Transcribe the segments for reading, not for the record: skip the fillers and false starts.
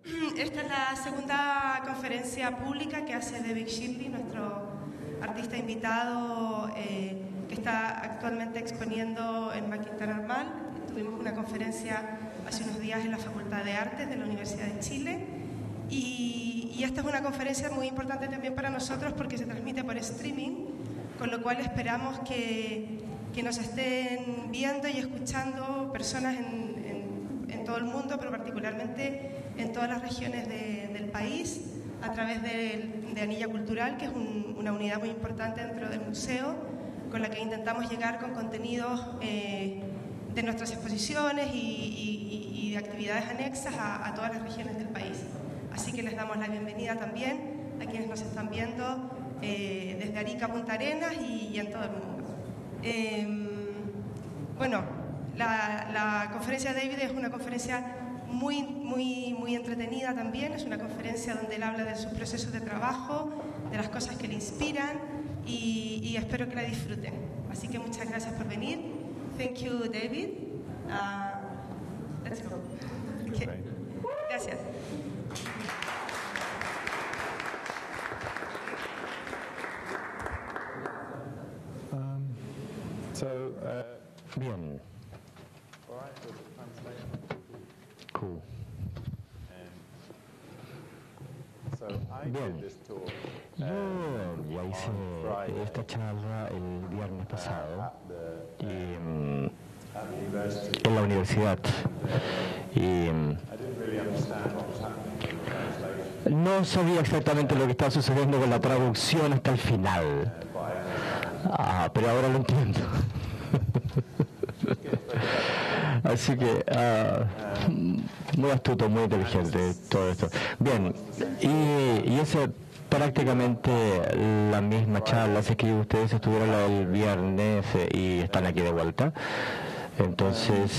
Esta es la segunda conferencia pública que hace David Shipley, nuestro artista invitado que está actualmente exponiendo en Quintana Normal. Tuvimos una conferencia hace unos días en la Facultad de Artes de la Universidad de Chile y esta es una conferencia muy importante también para nosotros porque se transmite por streaming, con lo cual esperamos que nos estén viendo y escuchando personas en todo el mundo, pero particularmente en todas las regiones del país, a través de Anilla Cultural, que es una unidad muy importante dentro del museo, con la que intentamos llegar con contenidos de nuestras exposiciones y de actividades anexas a todas las regiones del país. Así que les damos la bienvenida también a quienes nos están viendo desde Arica a Punta Arenas y en todo el mundo. Bueno, la conferencia de David es una conferencia muy entretenida también. Es una conferencia donde él habla de sus procesos de trabajo, de las cosas que le inspiran y espero que la disfruten. Así que muchas gracias por venir. Thank you, David. Let's go. Okay. Gracias. Bien. Cool. Bien. Yo ya hice esta charla el viernes pasado en la universidad y no sabía exactamente lo que estaba sucediendo con la traducción hasta el final, pero ahora lo entiendo. Así que muy astuto, muy inteligente todo esto. Bien, y esa prácticamente la misma charla, así que ustedes estuvieron el viernes y están aquí de vuelta. Entonces,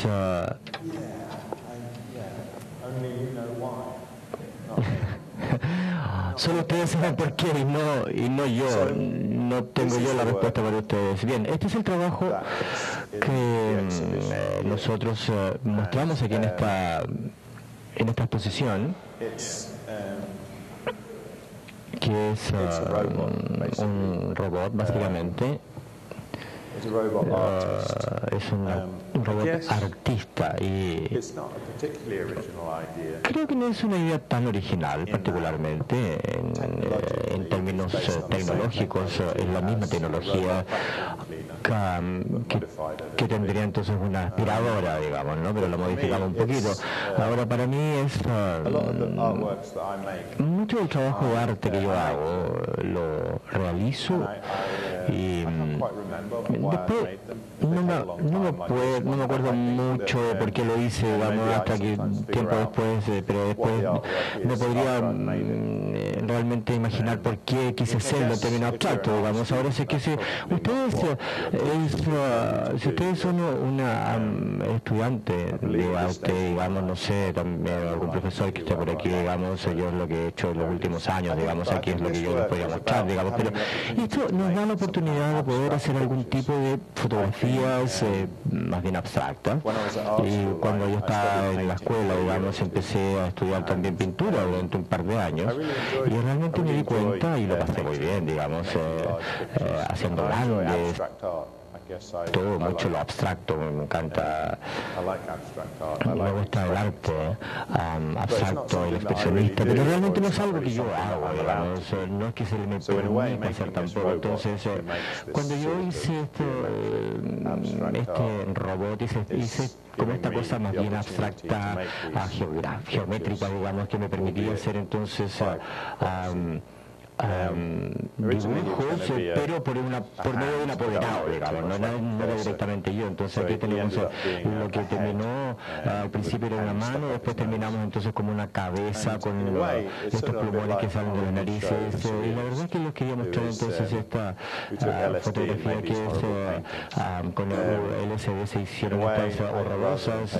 solo ustedes saben por qué y no yo. No tengo yo la respuesta para ustedes. Bien, este es el trabajo que nosotros mostramos aquí en esta exposición, que es un robot básicamente. Es un robot artista y creo que no es una idea tan original particularmente en términos tecnológicos. Es la misma tecnología que tendría entonces una aspiradora, digamos, ¿no? Pero lo modificamos un poquito. Ahora, para mí es mucho del trabajo de arte que yo hago lo realizo y después no me acuerdo mucho de por qué lo hice, digamos, hasta que tiempo después, pero después no podría realmente imaginar por qué quise hacerlo en términos abstractos, digamos. Ahora sé que si ustedes son una estudiante de arte, digamos, no sé, también algún profesor que esté por aquí, digamos, yo es lo que he hecho en los últimos años, digamos, aquí es lo que yo les podría mostrar, digamos, pero esto nos da la oportunidad de poder hacer algún tipo de fotografías más bien abstractas. Y cuando yo estaba en la escuela, digamos, empecé a estudiar también pintura durante un par de años y realmente me di cuenta y lo pasé muy bien, digamos, haciendo grandes, todo mucho lo abstracto, me encanta, me gusta el arte abstracto, el expresionista, pero realmente no es algo que yo hago, digamos, no es que se me permita hacer tampoco. Entonces, cuando yo hice este robot, hice como esta cosa más bien abstracta, geométrica, digamos, que me permitía hacer entonces dibujos, pero por medio de un apoderado, digamos, no era directamente yo. Entonces aquí tenemos lo que terminó al principio era una mano, después terminamos entonces como una cabeza con estos plumones que salen de las narices, y la verdad es que les quería mostrar entonces esta fotografía que es con el LSD se hicieron estas horrorosas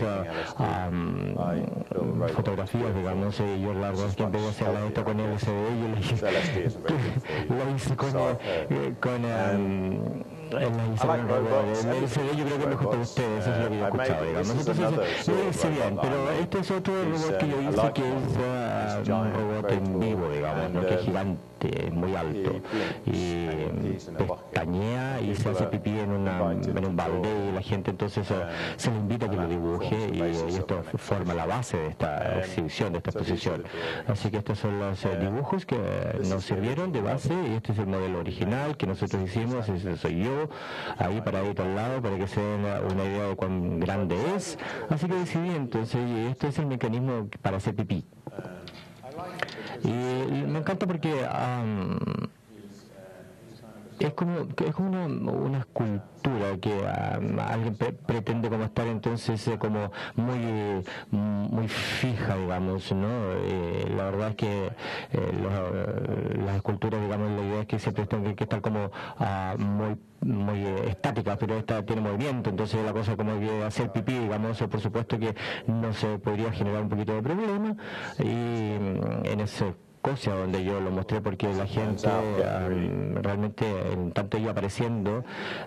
fotografías, digamos, y yo la verdad es que empecé a hacer esto con LSD y yo le dije lo hice con yo creo que es mejor para ustedes, eso es lo que yo he escuchado, digamos. Entonces, lo hice bien, pero este es otro robot que yo hice que es un robot en vivo, digamos, ¿no? Que es gigante, muy alto, y pestañea y se hace pipí en un balde, y la gente entonces se le invita a que lo dibuje, y esto forma la base de esta exhibición, de esta exposición. Así que estos son los dibujos que nos sirvieron de base, y este es el modelo original que nosotros hicimos, ese soy yo, ahí paradito al lado, para que se den una idea de cuán grande es. Así que decidí entonces, y este es el mecanismo para hacer pipí. Y me encanta porque es como una escultura que alguien pretende como estar entonces como muy fija, digamos, ¿no? La verdad es que las esculturas, digamos, la idea es que siempre tengan que estar como muy estáticas, pero esta tiene movimiento, entonces la cosa como que hacer pipí, digamos, por supuesto que no se podría generar un poquito de problema, y en ese donde yo lo mostré, porque la gente realmente, en tanto iba apareciendo,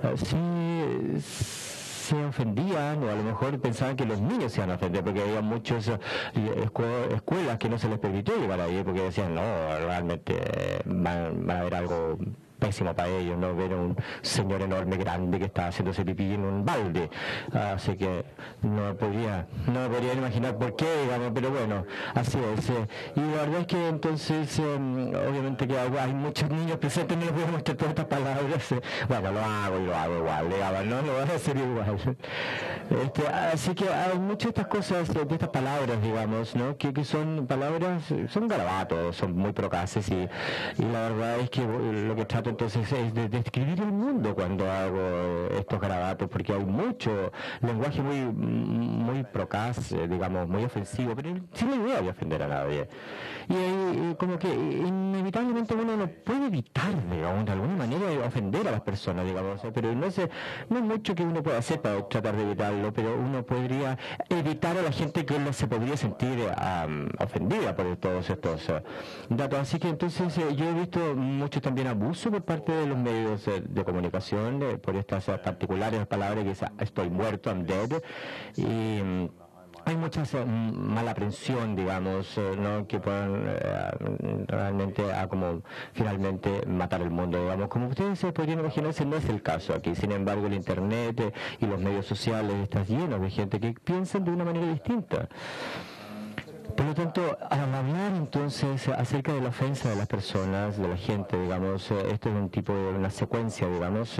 se ofendían, o a lo mejor pensaban que los niños se iban a ofender, porque había muchas escuelas que no se les permitió llegar ahí, porque decían, no, realmente van a ver algo pésimo para ellos, ¿no? Ver un señor enorme, grande, que está haciéndose pipí en un balde. Así que no podría imaginar por qué, digamos, pero bueno, así es. Y la verdad es que entonces, obviamente que hay muchos niños presentes, no les voy a mostrar todas estas palabras. Bueno, lo hago igual, digamos, no lo voy a hacer igual. Así que hay muchas de estas cosas, de estas palabras, digamos, ¿no? Que son palabras, son garabatos, son muy procaces, y la verdad es que lo que trato entonces es de describir el mundo cuando hago estos garabatos, porque hay mucho lenguaje muy procaz, digamos, muy ofensivo, pero sin la idea de ofender a nadie. Y como que inevitablemente uno no puede evitar, digamos, de alguna manera ofender a las personas, digamos, pero no es mucho que uno pueda hacer para tratar de evitarlo, pero uno podría evitar a la gente que no se podría sentir ofendida por todos estos datos. Así que entonces yo he visto mucho también abuso por parte de los medios de comunicación por estas particulares palabras que dicen estoy muerto, I'm dead, y hay mucha mala aprensión, digamos, ¿no? Que puedan realmente como finalmente matar el mundo, digamos. Como ustedes se podrían imaginar, ese no es el caso aquí. Sin embargo, el Internet y los medios sociales están llenos de gente que piensan de una manera distinta. Por lo tanto, al hablar entonces acerca de la ofensa de las personas, de la gente, digamos, esto es un tipo de una secuencia, digamos,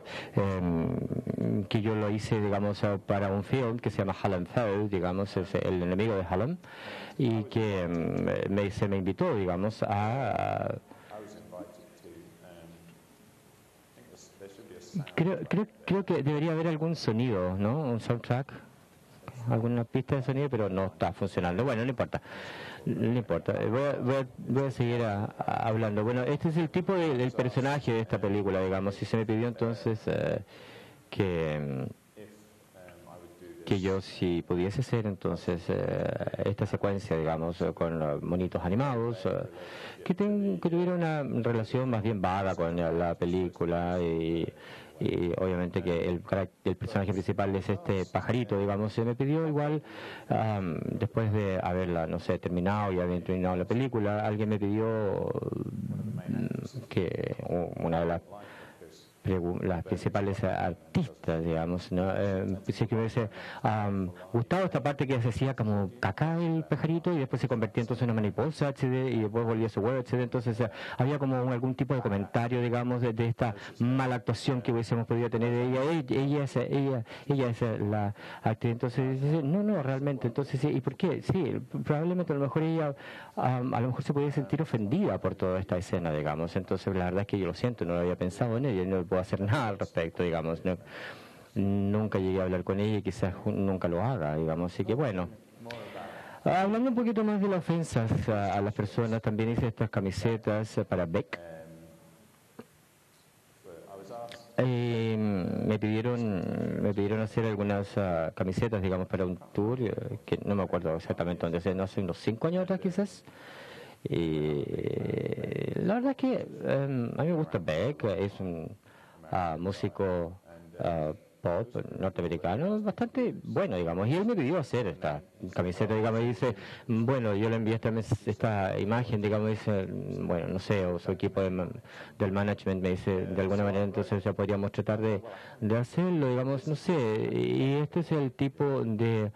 que yo lo hice, digamos, para un film que se llama Hallam Foe, digamos, es el enemigo de Hallam, y que se me invitó, digamos, a... Creo que debería haber algún sonido, ¿no? Un soundtrack, alguna pista de sonido, pero no está funcionando. Bueno, no importa. Voy a seguir hablando. Bueno, este es el tipo del personaje de esta película, digamos. Y se me pidió entonces que yo, si pudiese hacer entonces esta secuencia, digamos, con monitos animados, que tuviera una relación más bien vaga con la película, y obviamente que el personaje principal es este pajarito, digamos. Se me pidió igual, después de haberla, no sé, terminado y haber terminado la película, alguien me pidió que una de las principales artistas, digamos, ¿no? Sí, que me hubiese gustado esta parte que se hacía como caca el pajarito y después se convertía entonces en una mariposa, etc., y después volvía a su huevo, etc. Entonces había como algún tipo de comentario, digamos, de esta mala actuación que hubiésemos podido tener de ella es la actriz. Entonces dice, no, realmente, entonces, ¿y por qué? Sí, probablemente a lo mejor ella a lo mejor se podía sentir ofendida por toda esta escena, digamos. Entonces la verdad es que yo lo siento, no lo había pensado en ella, no puedo hacer nada al respecto, digamos. Nunca llegué a hablar con ella y quizás nunca lo haga, digamos. Así que bueno, hablando un poquito más de las ofensas a las personas, también hice estas camisetas para Beck. Me pidieron hacer algunas camisetas, digamos, para un tour que no me acuerdo exactamente dónde, no hace unos 5 años atrás quizás. Y la verdad es que a mí me gusta Beck, es un músico pop norteamericano, bastante bueno, digamos, y él me pidió hacer esta camiseta, digamos, y dice, bueno, yo le envié esta imagen, digamos, dice, bueno, no sé, o su equipo del management me dice, de alguna manera, entonces ya podríamos tratar de hacerlo, digamos, no sé, y este es el tipo de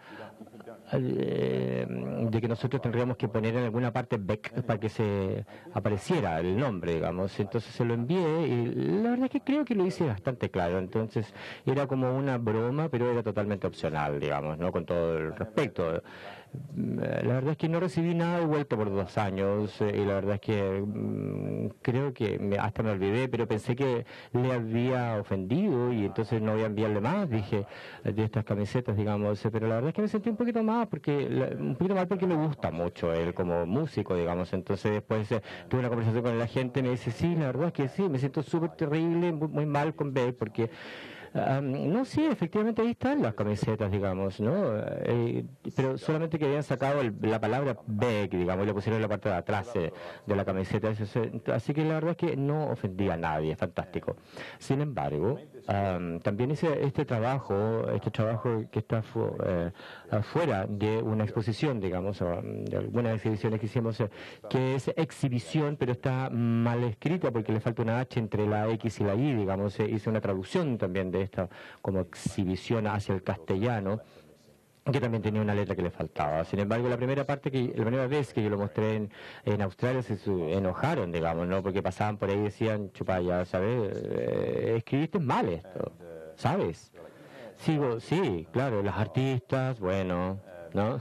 que nosotros tendríamos que poner en alguna parte Beck para que se apareciera el nombre, digamos. Entonces se lo envié y la verdad es que creo que lo hice bastante claro. Entonces era como una broma, pero era totalmente opcional, digamos, ¿no? Con todo el respeto. La verdad es que no recibí nada de vuelta por 2 años y la verdad es que creo que hasta me olvidé, pero pensé que le había ofendido y entonces no voy a enviarle más, dije, de estas camisetas, digamos, pero la verdad es que me sentí un poquito mal porque me gusta mucho él como músico, digamos. Entonces después tuve una conversación con la gente y me dice, sí, la verdad es que sí, me siento súper terrible, muy mal con Beck porque no, sí, efectivamente ahí están las camisetas, digamos, ¿no? Pero solamente que habían sacado la palabra Beck, digamos, y le pusieron en la parte de atrás de la camiseta. Así que la verdad es que no ofendía a nadie, es fantástico. Sin embargo, también hice este trabajo que está fuera de una exposición, digamos, o de algunas exhibiciones que hicimos, que es exhibición, pero está mal escrita porque le falta una H entre la X y la Y, digamos. Hice una traducción también de esta como exhibición hacia el castellano, que también tenía una letra que le faltaba. Sin embargo, la primera vez que yo lo mostré en Australia se enojaron, digamos, ¿no? Porque pasaban por ahí y decían, chupaya, ¿sabes? Escribiste mal esto, ¿sabes? Sigo, sí, claro, los artistas, bueno, ¿no?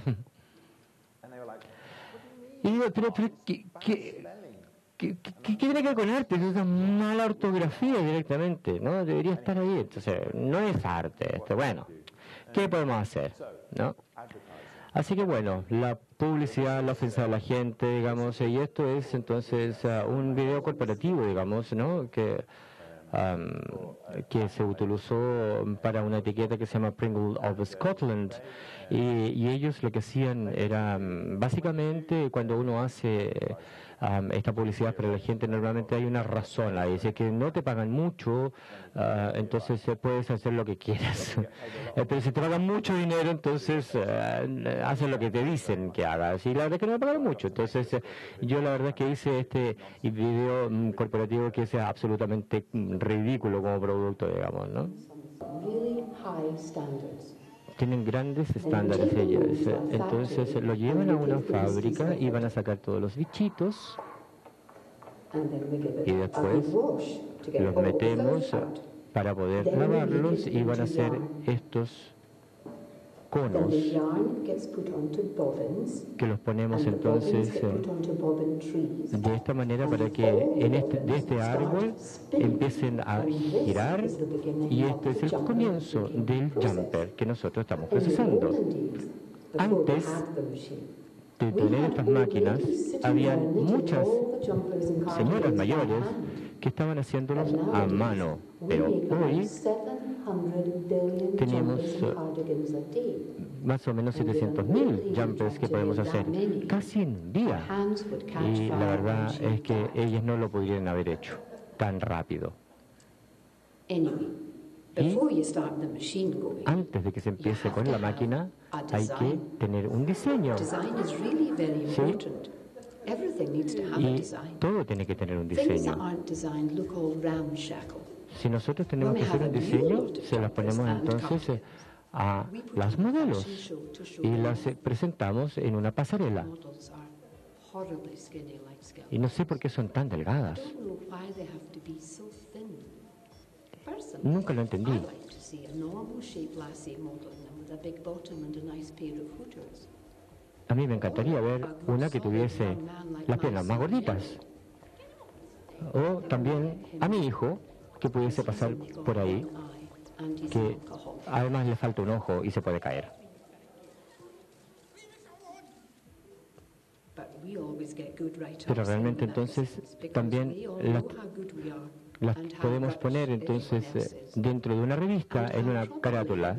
Y digo, pero ¿qué tiene que ver con arte? Es una mala ortografía directamente, ¿no? Debería estar ahí. Entonces, no es arte esto. Bueno, ¿qué podemos hacer? ¿No? Así que bueno, la publicidad, la ofensa de la gente, digamos, y esto es entonces un video corporativo, digamos, ¿no? Que se utilizó para una etiqueta que se llama Pringle of Scotland y ellos lo que hacían era básicamente cuando uno hace esta publicidad para la gente normalmente hay una razón ahí, es que no te pagan mucho, entonces puedes hacer lo que quieras, pero si te pagan mucho dinero entonces haces lo que te dicen que hagas y la verdad es que no me pagaron mucho, entonces yo la verdad es que hice este video corporativo que es absolutamente ridículo como producto, digamos, ¿no? Tienen grandes estándares ellos, entonces lo llevan a una fábrica y van a sacar todos los bichitos y después los metemos para poder lavarlos y van a hacer estos conos que los ponemos entonces de esta manera para que de este árbol empiecen a girar y este es el comienzo del jumper que nosotros estamos procesando. Antes de tener estas máquinas habían muchas señoras mayores que estaban haciéndolos a mano, pero hoy tenemos más o menos 700.000 jumpers que podemos hacer, casi en un día. Y la verdad es que ellos no lo podrían haber hecho tan rápido. Y antes de que se empiece con la máquina, hay que tener un diseño. ¿Sí? Y todo tiene que tener un diseño. Si nosotros tenemos que hacer un diseño, se las ponemos entonces a las modelos y las presentamos en una pasarela. Y no sé por qué son tan delgadas. Nunca lo entendí. A mí me encantaría ver una que tuviese las piernas más gorditas. O también a mi hijo, que pudiese pasar por ahí, que además le falta un ojo y se puede caer. Pero realmente entonces también las podemos poner entonces dentro de una revista, en una carátula.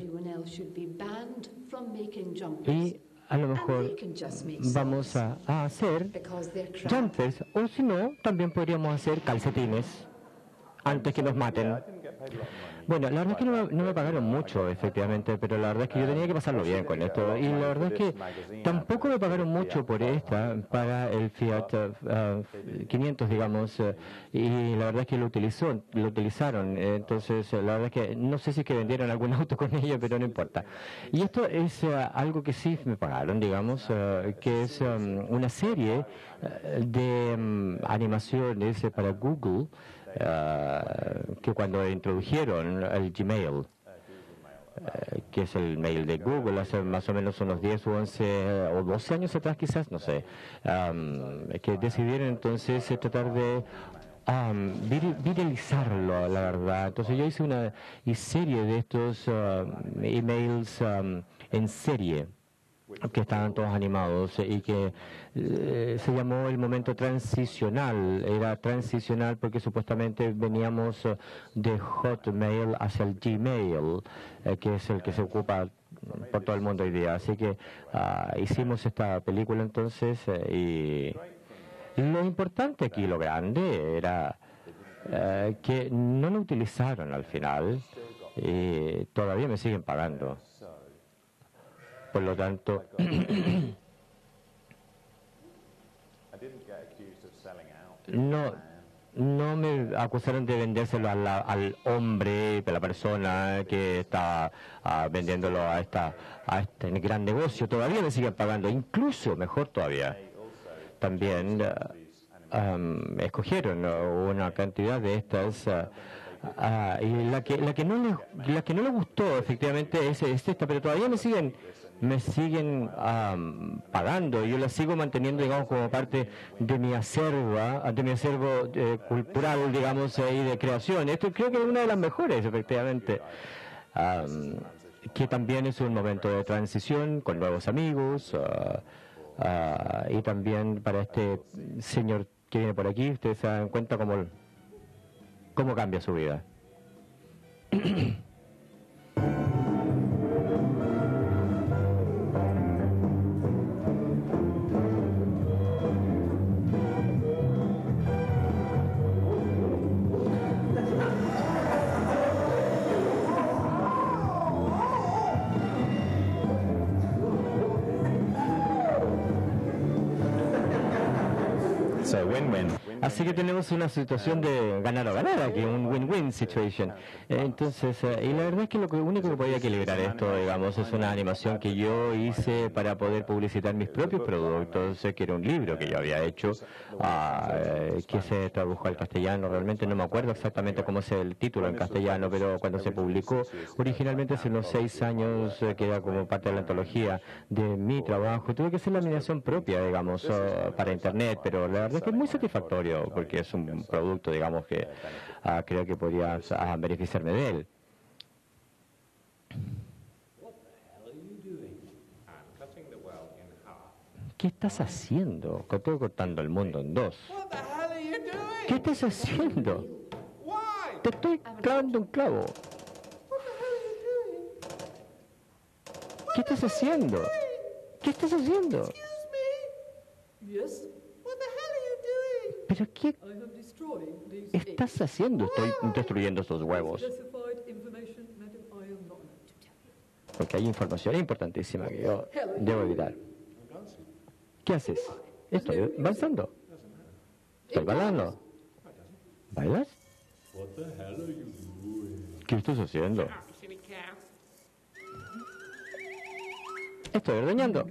Y a lo mejor vamos a hacer jumpers, o si no, también podríamos hacer calcetines antes que nos maten. Bueno, la verdad es que no me pagaron mucho, efectivamente, pero la verdad es que yo tenía que pasarlo bien con esto. Y la verdad es que tampoco me pagaron mucho por esta, para el Fiat 500, digamos, y la verdad es que lo utilizaron. Entonces, la verdad es que no sé si es que vendieron algún auto con ello, pero no importa. Y esto es algo que sí me pagaron, digamos, que es una serie de animaciones para Google, que cuando introdujeron el Gmail, que es el mail de Google, hace más o menos unos 10 o 11 o 12 años atrás quizás, no sé, que decidieron entonces tratar de viralizarlo, la verdad. Entonces yo hice una serie de estos emails en serie, que estaban todos animados y que se llamó el momento transicional. Era transicional porque supuestamente veníamos de Hotmail hacia el Gmail, que es el que se ocupa por todo el mundo hoy día. Así que hicimos esta película entonces y lo importante aquí, lo grande, era que no lo utilizaron al final y todavía me siguen pagando. Por lo tanto, no me acusaron de vendérselo al hombre, a la persona que estaba vendiéndolo a este gran negocio. Todavía me siguen pagando, incluso mejor todavía. También escogieron una cantidad de estas. Y la que no les gustó efectivamente es esta, pero todavía me siguen pagando. Yo la sigo manteniendo, digamos, como parte de mi acervo cultural, digamos, y de creación. Esto creo que es una de las mejores, efectivamente. Que también es un momento de transición con nuevos amigos, y también para este señor que viene por aquí, ustedes se dan cuenta cómo cambia su vida. Así que tenemos una situación de ganar o ganar aquí, un win-win situation. Entonces, y la verdad es que lo único que podía equilibrar esto, digamos, es una animación que yo hice para poder publicitar mis propios productos, que era un libro que yo había hecho, que se tradujo al castellano. Realmente no me acuerdo exactamente cómo es el título en castellano, pero cuando se publicó originalmente hace unos 6 años, que era como parte de la antología de mi trabajo, tuve que hacer la animación propia, digamos, para internet, pero la verdad es que es muy satisfactorio porque es un producto, digamos, que creo que podría beneficiarme de él. ¿Qué estás haciendo? Estoy cortando el mundo en dos. ¿Qué estás haciendo? Te estoy clavando un clavo. ¿Qué estás haciendo? ¿Qué estás haciendo? ¿Pero qué estás haciendo? Estoy destruyendo estos huevos. Porque hay información importantísima que yo debo evitar. ¿Qué haces? Estoy avanzando. Estoy bailando. ¿Bailas? ¿Qué estás haciendo? Estoy ordeñando.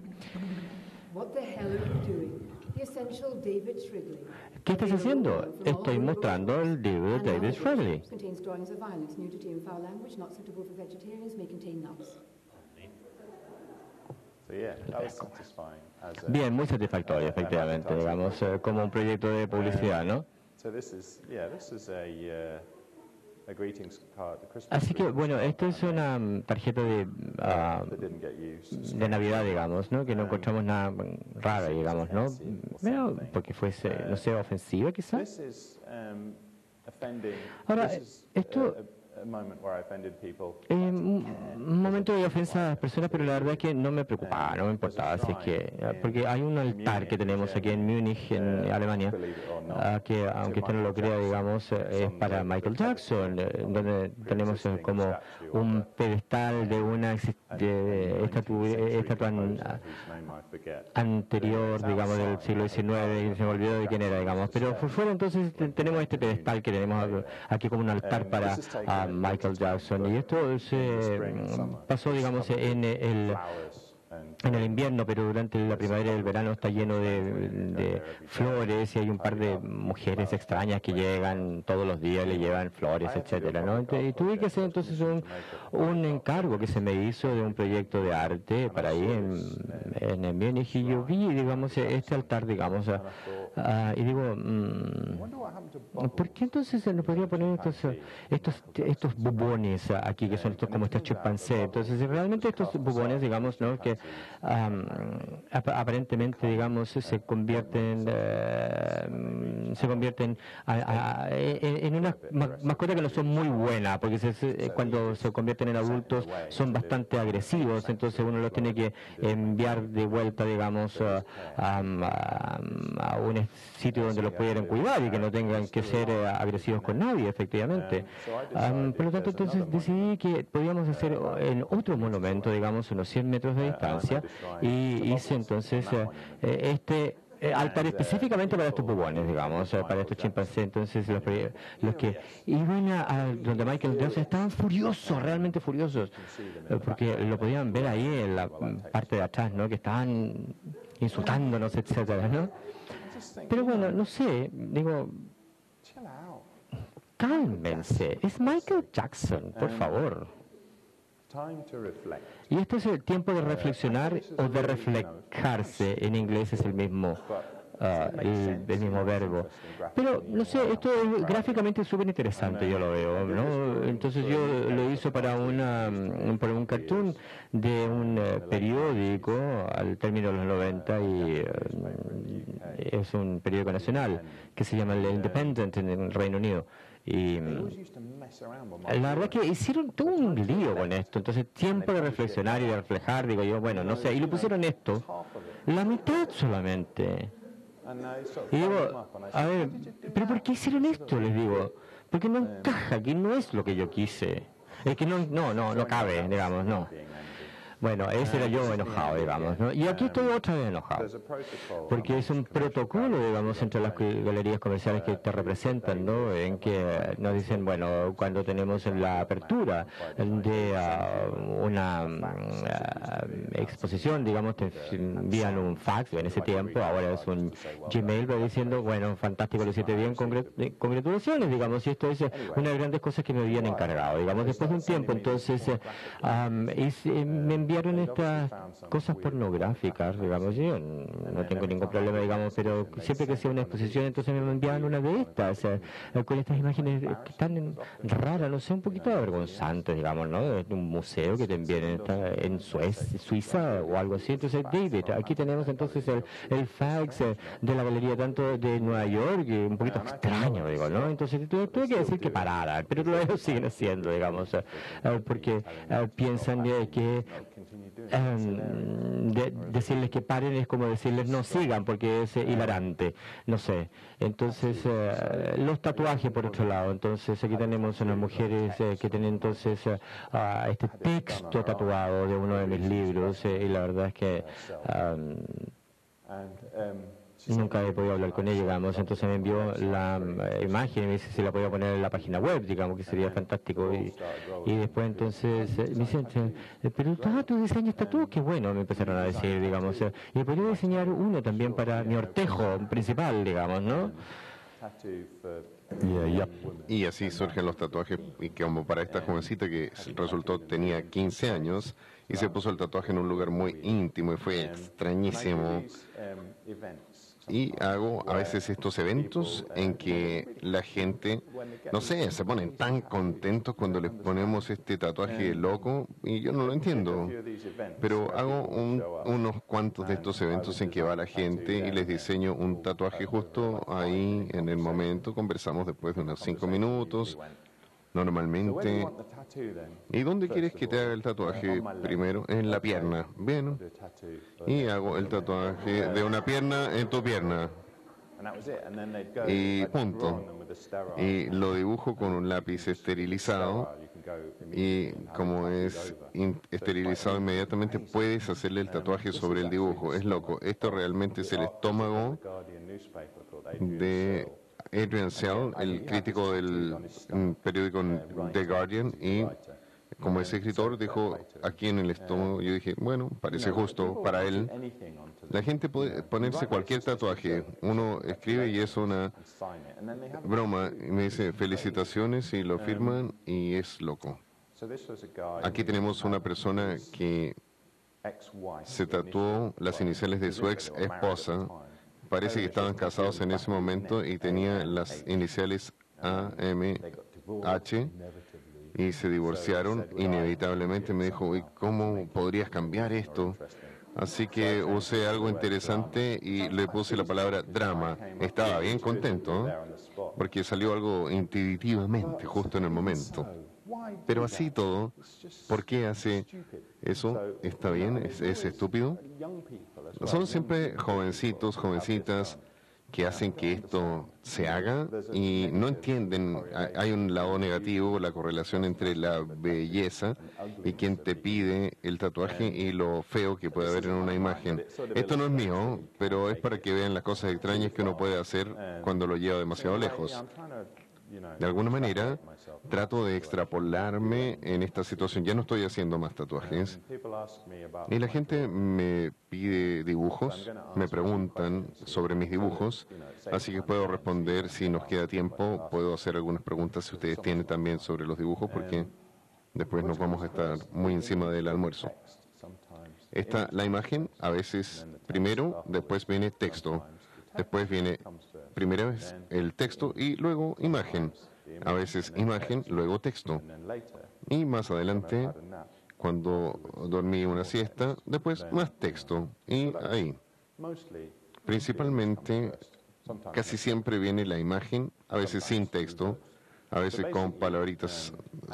¿Qué estás haciendo? Estoy mostrando el libro de David Shrigley. Bien, muy satisfactorio, efectivamente, digamos, como un proyecto de publicidad, ¿no? Así que, bueno, esto es una tarjeta de Navidad, digamos, ¿no? Que no encontramos nada raro, digamos, ¿no? Pero porque fuese, no sé, ofensiva quizás. Ahora, esto Un momento de ofensa a las personas, pero la verdad es que no me preocupaba, no me importaba. Así que, porque hay un altar que tenemos aquí en Múnich, en Alemania, que aunque usted no lo crea, digamos, es para Michael Jackson, donde tenemos como un pedestal de una estatua anterior, digamos, del siglo XIX, y se me olvidó de quién era, digamos. Pero por fuera entonces tenemos este pedestal que tenemos aquí como un altar para Michael Jackson, y esto se pasó, digamos, en el invierno, pero durante la primavera y el verano está lleno de flores, y hay un par de mujeres extrañas que llegan todos los días, le llevan flores, etcétera, ¿no? Y tuve que hacer entonces un encargo que se me hizo de un proyecto de arte para ahí en Múnich, y yo vi, digamos, este altar, digamos, y digo, ¿por qué entonces se nos podría poner estos bubones aquí, que son estos como estos chimpancés? Entonces, realmente estos bubones, digamos, ¿no?, que aparentemente, digamos, se convierten en una mascota que no son muy buenas, porque cuando se convierten en adultos son bastante agresivos, entonces uno los tiene que enviar de vuelta, digamos, a un sitio donde los pudieran cuidar y que no tengan que ser agresivos con nadie, efectivamente. Por lo tanto, entonces decidí que podíamos hacer en otro monumento, digamos, unos 100 metros de distancia, y hice entonces este altar específicamente para estos bubones, digamos, para estos chimpancés. Entonces los que iban a donde Michael Jackson estaban furiosos, realmente furiosos, porque lo podían ver ahí en la parte de atrás, ¿no?, que estaban insultándonos, etcétera, ¿no? Pero bueno, no sé, digo, cálmense, es Michael Jackson, por favor. Y este es el tiempo de reflexionar o de reflejarse, en inglés es el mismo verbo. Pero, no sé, esto es gráficamente súper interesante, yo lo veo, ¿no? Entonces yo lo hice para un cartoon de un periódico al término de los 90, y es un periódico nacional que se llama el Independent en el Reino Unido. Y la verdad que hicieron todo un lío con esto. Entonces, tiempo de reflexionar y de reflejar, digo yo, bueno, no sé, y lo pusieron esto, la mitad solamente. Y digo, a ver, ¿pero por qué hicieron esto? Les digo, porque no encaja, que no es lo que yo quise. Es que no cabe, digamos, no. Bueno, ese era yo enojado, digamos, ¿no? Y aquí estoy otra vez enojado, porque es un protocolo, digamos, entre las galerías comerciales que te representan, ¿no?, en que nos dicen, bueno, cuando tenemos la apertura de una exposición, digamos, te envían un fax, en ese tiempo, ahora es un Gmail, pero diciendo, bueno, fantástico, lo hiciste bien, congratulaciones, digamos, y esto es una de las grandes cosas que me habían encargado, digamos. Después de un tiempo, entonces, me enviaron estas cosas pornográficas, digamos. Yo no tengo ningún problema, digamos, pero siempre que hacía una exposición, entonces me enviaban una de estas, con estas imágenes que están raras, no sé, un poquito avergonzantes, digamos, ¿no?, de un museo que te envíen en Suiza o algo así. Entonces, David, aquí tenemos entonces el fax de la galería tanto de Nueva York, un poquito extraño, digo, ¿no? Entonces tuve que decir que pararan, pero lo siguen haciendo, digamos, porque piensan que decirles que paren es como decirles no sigan, porque es hilarante, no sé. Entonces, los tatuajes por otro lado, entonces aquí tenemos unas mujeres que tienen entonces este texto tatuado de uno de mis libros, y la verdad es que nunca he podido hablar con ella, digamos. Entonces me envió la imagen y me dice si la podía poner en la página web, digamos, que sería fantástico. Y después entonces me dicen, pero tú diseñas tatuajes, qué bueno, me empezaron a decir, digamos. Y podría diseñar uno también para mi ortejo principal, digamos, ¿no? Y así surgen los tatuajes, y que como para esta jovencita que resultó tenía 15 años y se puso el tatuaje en un lugar muy íntimo y fue extrañísimo. Y hago a veces estos eventos en que la gente, no sé, se ponen tan contentos cuando les ponemos este tatuaje loco, y yo no lo entiendo. Pero hago unos cuantos de estos eventos en que va la gente y les diseño un tatuaje justo ahí en el momento. Conversamos después de unos 5 minutos. Normalmente, ¿y dónde quieres que te haga el tatuaje primero? En la pierna. Bien. Y hago el tatuaje de una pierna en tu pierna. Y punto. Y lo dibujo con un lápiz esterilizado. Y como es esterilizado inmediatamente, puedes hacerle el tatuaje sobre el dibujo. Es loco. Esto realmente es el estómago de Adrian Sell, el crítico del periódico The Guardian, y como ese escritor dijo aquí en el estómago, yo dije, bueno, parece justo para él. La gente puede ponerse cualquier tatuaje. Uno escribe y es una broma y me dice felicitaciones y lo firman y es loco. Aquí tenemos una persona que se tatuó las iniciales de su ex esposa. Parece que estaban casados en ese momento y tenía las iniciales AMH y se divorciaron inevitablemente. Me dijo, ¿y cómo podrías cambiar esto? Así que usé algo interesante y le puse la palabra drama. Estaba bien contento, ¿eh? Porque salió algo intuitivamente, justo en el momento. Pero así todo, ¿por qué hace eso? ¿Está bien? ¿Es estúpido? Son siempre jovencitos, jovencitas que hacen que esto se haga y no entienden. Hay un lado negativo, la correlación entre la belleza y quien te pide el tatuaje y lo feo que puede haber en una imagen. Esto no es mío, pero es para que vean las cosas extrañas que uno puede hacer cuando lo lleva demasiado lejos. De alguna manera, trato de extrapolarme en esta situación. Ya no estoy haciendo más tatuajes. Y la gente me pide dibujos, me preguntan sobre mis dibujos, así que puedo responder si nos queda tiempo. Puedo hacer algunas preguntas si ustedes tienen también sobre los dibujos, porque después nos vamos a estar muy encima del almuerzo. Está la imagen, a veces primero, después viene texto. Después viene primera vez el texto y luego imagen. A veces imagen, luego texto. Y más adelante, cuando dormí una siesta, después más texto. Y ahí. Principalmente, casi siempre viene la imagen, a veces sin texto, a veces con palabritas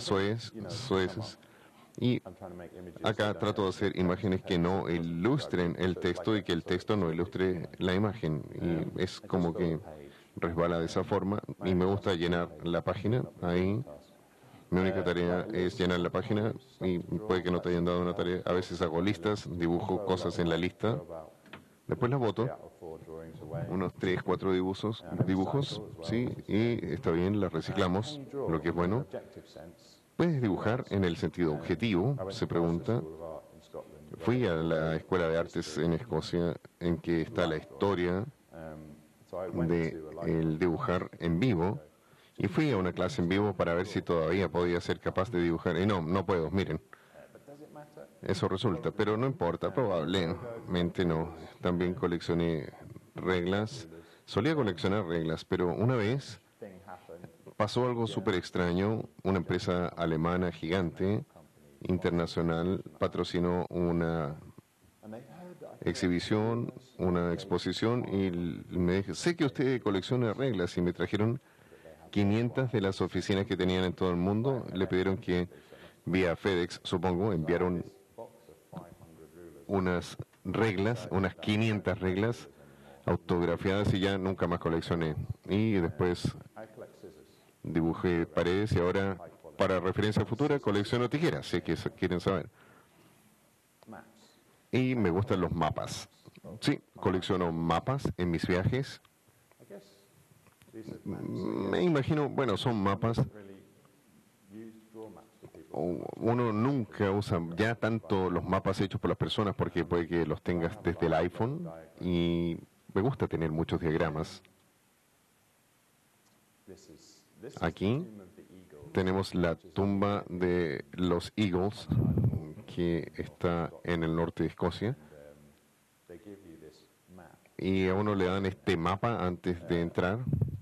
sueces. Y acá trato de hacer imágenes que no ilustren el texto y que el texto no ilustre la imagen. Y es como que resbala de esa forma. Y me gusta llenar la página ahí. Mi única tarea es llenar la página y puede que no te hayan dado una tarea. A veces hago listas, dibujo cosas en la lista. Después las boto. Unos 3, 4 dibujos, sí, y está bien, las reciclamos, lo que es bueno. ¿Puedes dibujar en el sentido objetivo? Se pregunta. Fui a la Escuela de Artes en Escocia, en que está la historia del dibujar en vivo, y fui a una clase en vivo para ver si todavía podía ser capaz de dibujar. Y no puedo, miren. Eso resulta, pero no importa, probablemente no. También coleccioné reglas. Solía coleccionar reglas, pero una vez pasó algo súper extraño. Una empresa alemana gigante, internacional, patrocinó una exhibición, una exposición, y me dije, sé que usted colecciona reglas, y me trajeron 500 de las oficinas que tenían en todo el mundo. Le pidieron que, vía FedEx, supongo, enviaron unas reglas, unas 500 reglas autografiadas, y ya nunca más coleccioné. Y después dibujé paredes, y ahora, para referencia futura, colecciono tijeras, si es que quieren saber. Y me gustan los mapas. Sí, colecciono mapas en mis viajes. Me imagino, bueno, son mapas. Uno nunca usa ya tanto los mapas hechos por las personas, porque puede que los tengas desde el iPhone, y me gusta tener muchos diagramas. Aquí tenemos la tumba de los Eagles, que está en el norte de Escocia, y a uno le dan este mapa antes de entrar.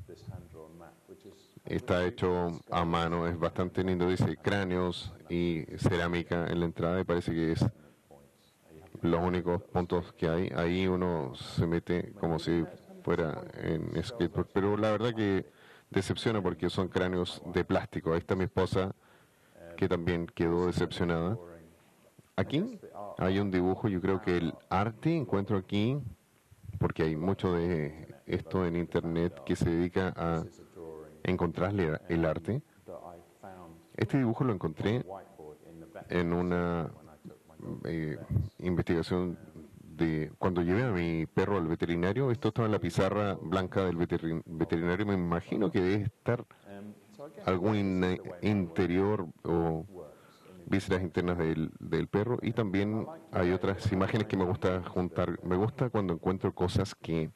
Está hecho a mano, es bastante lindo, dice cráneos y cerámica en la entrada, y parece que es los únicos puntos que hay. Ahí uno se mete como si fuera en skateboard, pero la verdad que decepciona porque son cráneos de plástico. Ahí está mi esposa, que también quedó decepcionada. Aquí hay un dibujo, yo creo que el arte encuentro aquí, porque hay mucho de esto en internet que se dedica a encontrarle el arte. Este dibujo lo encontré en una investigación de cuando llevé a mi perro al veterinario. Esto estaba en la pizarra blanca del veterinario. Me imagino que debe estar algún interior o vísceras internas del perro, y también hay otras imágenes que me gusta juntar. Me gusta cuando encuentro cosas que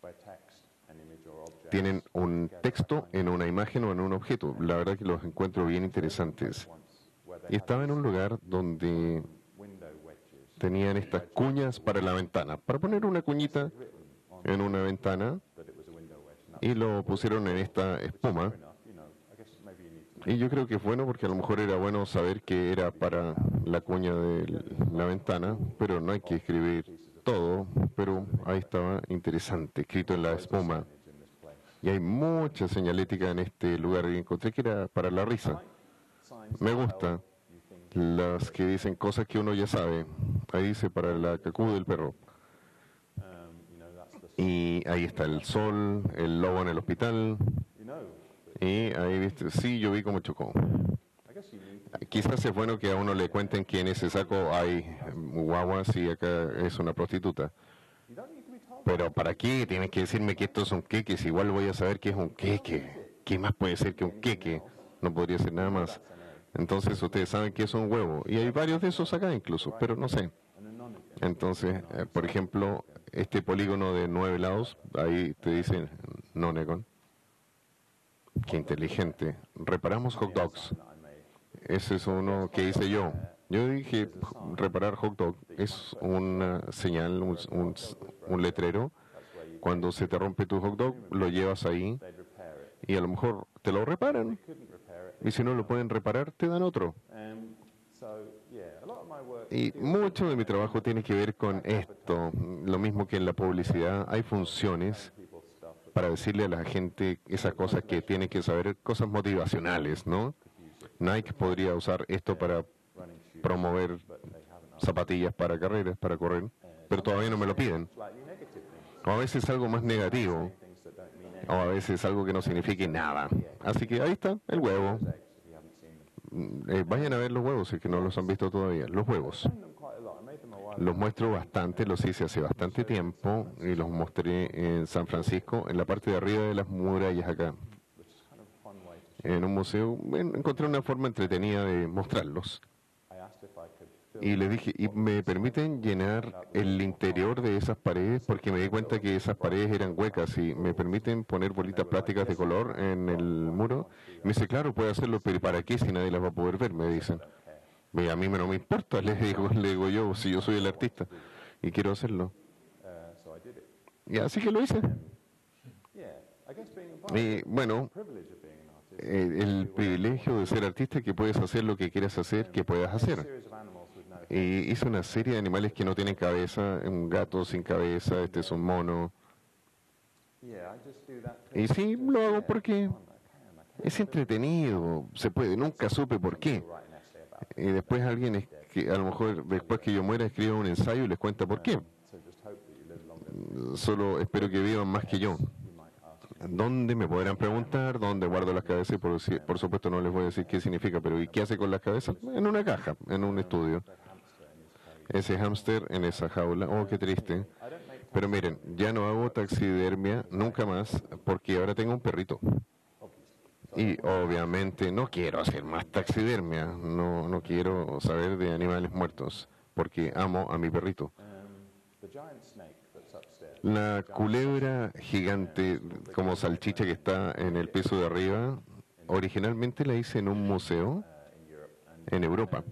tienen un texto en una imagen o en un objeto. La verdad que los encuentro bien interesantes. Y estaba en un lugar donde tenían estas cuñas para la ventana, para poner una cuñita en una ventana, y lo pusieron en esta espuma. Y yo creo que es bueno, porque a lo mejor era bueno saber que era para la cuña de la ventana, pero no hay que escribir todo. Pero ahí estaba interesante, escrito en la espuma. Y hay mucha señalética en este lugar, y encontré que era para la risa. Me gusta las que dicen cosas que uno ya sabe. Ahí dice para la cacú del perro. Y ahí está el sol, el lobo en el hospital. Y ahí viste, sí, yo vi cómo chocó. Quizás es bueno que a uno le cuenten que en ese saco hay guaguas y acá es una prostituta. Pero ¿para qué tienes que decirme que estos son queques? Igual voy a saber que es un queque. ¿Qué más puede ser que un queque? No podría ser nada más. Entonces ustedes saben que es un huevo. Y hay varios de esos acá incluso, pero no sé. Entonces, por ejemplo, este polígono de 9 lados, ahí te dicen Nonegon. Qué inteligente. Reparamos hot dogs. Ese es uno que hice yo. Yo dije, reparar hot dog es una señal, un letrero. Cuando se te rompe tu hot dog, lo llevas ahí y a lo mejor te lo reparan. Y si no lo pueden reparar, te dan otro. Y mucho de mi trabajo tiene que ver con esto. Lo mismo que en la publicidad, hay funciones para decirle a la gente esas cosas que tiene que saber, cosas motivacionales, ¿no? Nike podría usar esto para promover zapatillas para carreras, para correr, pero todavía no me lo piden. O a veces algo más negativo, o a veces algo que no signifique nada. Así que ahí está, el huevo. Vayan a ver los huevos, si es que no los han visto todavía. Los huevos. Los muestro bastante, los hice hace bastante tiempo y los mostré en San Francisco, en la parte de arriba de las murallas acá. En un museo encontré una forma entretenida de mostrarlos. Y les dije, ¿y me permiten llenar el interior de esas paredes? Porque me di cuenta que esas paredes eran huecas, y me permiten poner bolitas plásticas de color en el muro. Me dice, claro, puede hacerlo, pero ¿para qué si nadie las va a poder ver? Me dicen. Y a mí no me importa, le digo yo, si yo soy el artista y quiero hacerlo. Y así que lo hice. Y bueno, el privilegio de ser artista es que puedes hacer lo que quieras hacer, que puedas hacer. Y hice una serie de animales que no tienen cabeza, un gato sin cabeza, este es un mono. Y sí, lo hago porque es entretenido, se puede, nunca supe por qué. Y después alguien, que a lo mejor después que yo muera, escriba un ensayo y les cuenta por qué. Solo espero que vivan más que yo. ¿Dónde me podrán preguntar? ¿Dónde guardo las cabezas? Por supuesto no les voy a decir qué significa, pero ¿y qué hace con las cabezas? En una caja, en un estudio. Ese hámster en esa jaula, oh, qué triste. Pero miren, ya no hago taxidermia nunca más, porque ahora tengo un perrito. Y obviamente no quiero hacer más taxidermia, no quiero saber de animales muertos, porque amo a mi perrito. La culebra gigante como salchicha que está en el piso de arriba, originalmente la hice en un museo en Europa.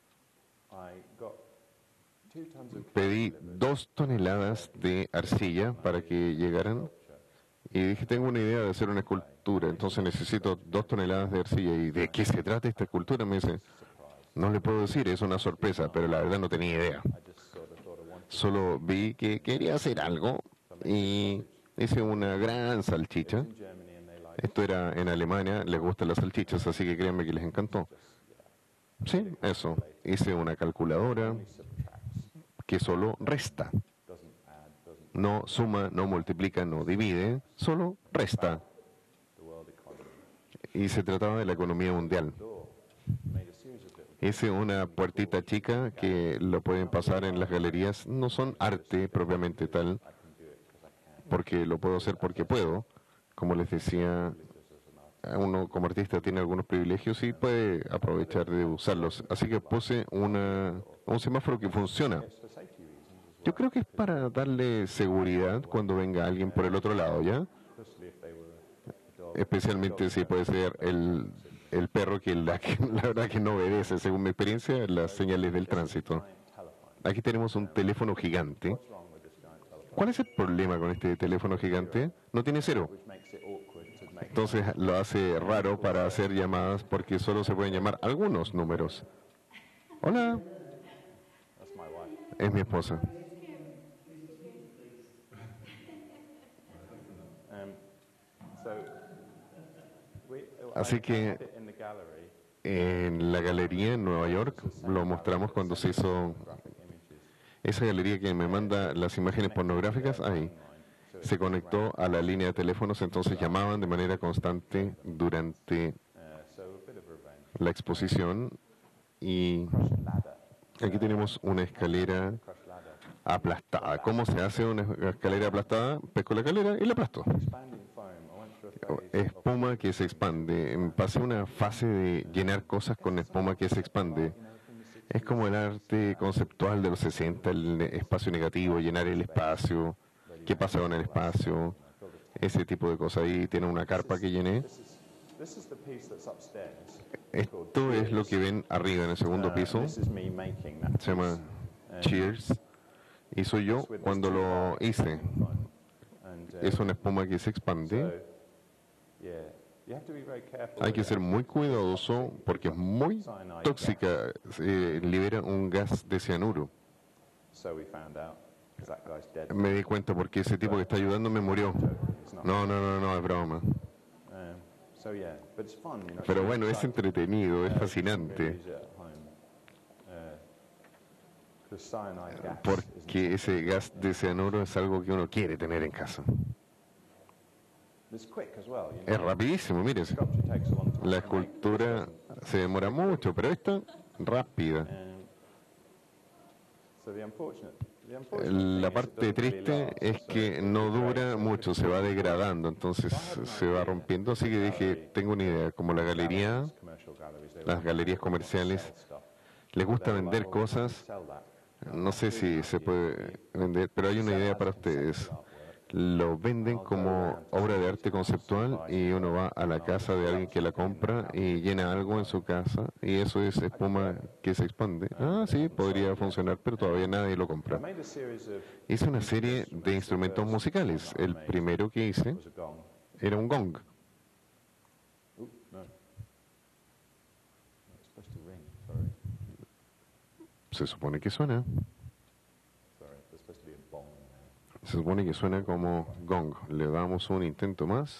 Pedí 2 toneladas de arcilla para que llegaran y dije, tengo una idea de hacer una escultura, entonces necesito 2 toneladas de arcilla. ¿Y de qué se trata esta escultura? Me dice, no le puedo decir, es una sorpresa, pero la verdad no tenía idea. Solo vi que quería hacer algo y hice una gran salchicha. Esto era en Alemania, les gustan las salchichas, así que créanme que les encantó. Sí, eso. Hice una calculadora que solo resta. No suma, no multiplica, no divide, solo resta. Y se trataba de la economía mundial. Hice una puertita chica que lo pueden pasar en las galerías. No son arte propiamente tal, porque lo puedo hacer porque puedo. Como les decía, uno como artista tiene algunos privilegios y puede aprovechar de usarlos. Así que puse un semáforo que funciona. Yo creo que es para darle seguridad cuando venga alguien por el otro lado, ¿ya? Especialmente si puede ser el perro que la verdad que no obedece, según mi experiencia, las señales del tránsito. Aquí tenemos un teléfono gigante. ¿Cuál es el problema con este teléfono gigante? No tiene cero. Entonces lo hace raro para hacer llamadas porque solo se pueden llamar algunos números. Hola. Es mi esposa. Así que en la galería en Nueva York lo mostramos cuando se hizo esa galería que me manda las imágenes pornográficas. Ahí se conectó a la línea de teléfonos, entonces llamaban de manera constante durante la exposición. Y aquí tenemos una escalera aplastada. ¿Cómo se hace una escalera aplastada? Pesco la escalera y la aplasto. Espuma que se expande. Pasé una fase de llenar cosas con espuma que se expande. Es como el arte conceptual de los 60, el espacio negativo, llenar el espacio. ¿Qué pasa con el espacio? Ese tipo de cosas. Ahí tiene una carpa que llené. Esto es lo que ven arriba en el segundo piso. Se llama Cheers. Y soy yo cuando lo hice. Es una espuma que se expande. Hay que ser muy cuidadoso porque es muy tóxica. Libera un gas de cianuro. Me di cuenta porque ese tipo que está ayudándome murió. No, es broma. Pero bueno, es entretenido, es fascinante. Porque ese gas de cianuro es algo que uno quiere tener en casa. Es rapidísimo, mírese. La escultura se demora mucho, pero esta, rápida. La parte triste es que no dura mucho, se va degradando, entonces se va rompiendo. Así que dije, tengo una idea, como las galerías comerciales, les gusta vender cosas. No sé si se puede vender, pero hay una idea para ustedes. Lo venden como obra de arte conceptual y uno va a la casa de alguien que la compra y llena algo en su casa y eso es espuma que se expande. Ah, sí, podría funcionar, pero todavía nadie lo compra. Hice una serie de instrumentos musicales. El primero que hice era un gong. Se supone que suena. Se supone que suena como gong. Le damos un intento más.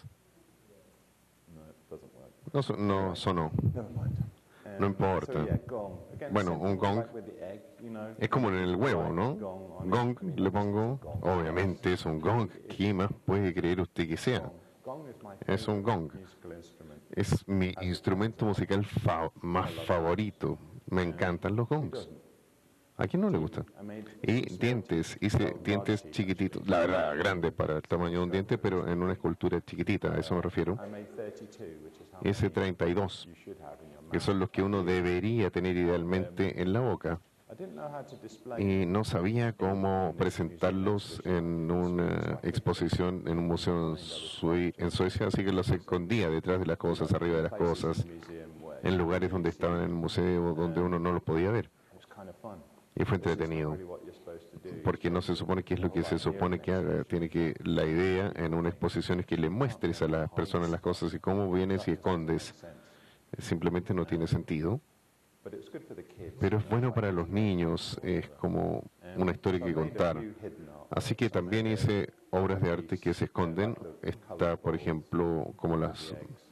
No sonó. No importa. Bueno, un gong es como en el huevo, ¿no? Gong, le pongo. Obviamente es un gong. ¿Qué más puede creer usted que sea? Es un gong. Es mi instrumento musical más favorito. Me encantan los gongs. ¿A quién no le gusta? Y dientes, hice dientes chiquititos, la verdad, grandes para el tamaño de un diente, pero en una escultura chiquitita, a eso me refiero. Hice 32, que son los que uno debería tener idealmente en la boca. Y no sabía cómo presentarlos en una exposición en un museo en Suecia, así que los escondía detrás de las cosas, arriba de las cosas, en lugares donde estaban en el museo, donde uno no los podía ver. Y fue entretenido, porque no se supone qué es lo que se supone que haga. La idea en una exposición es que le muestres a las personas las cosas y cómo vienes y escondes. Simplemente no tiene sentido. Pero es bueno para los niños, es como una historia que contar. Así que también hice obras de arte que se esconden. Está, por ejemplo, como las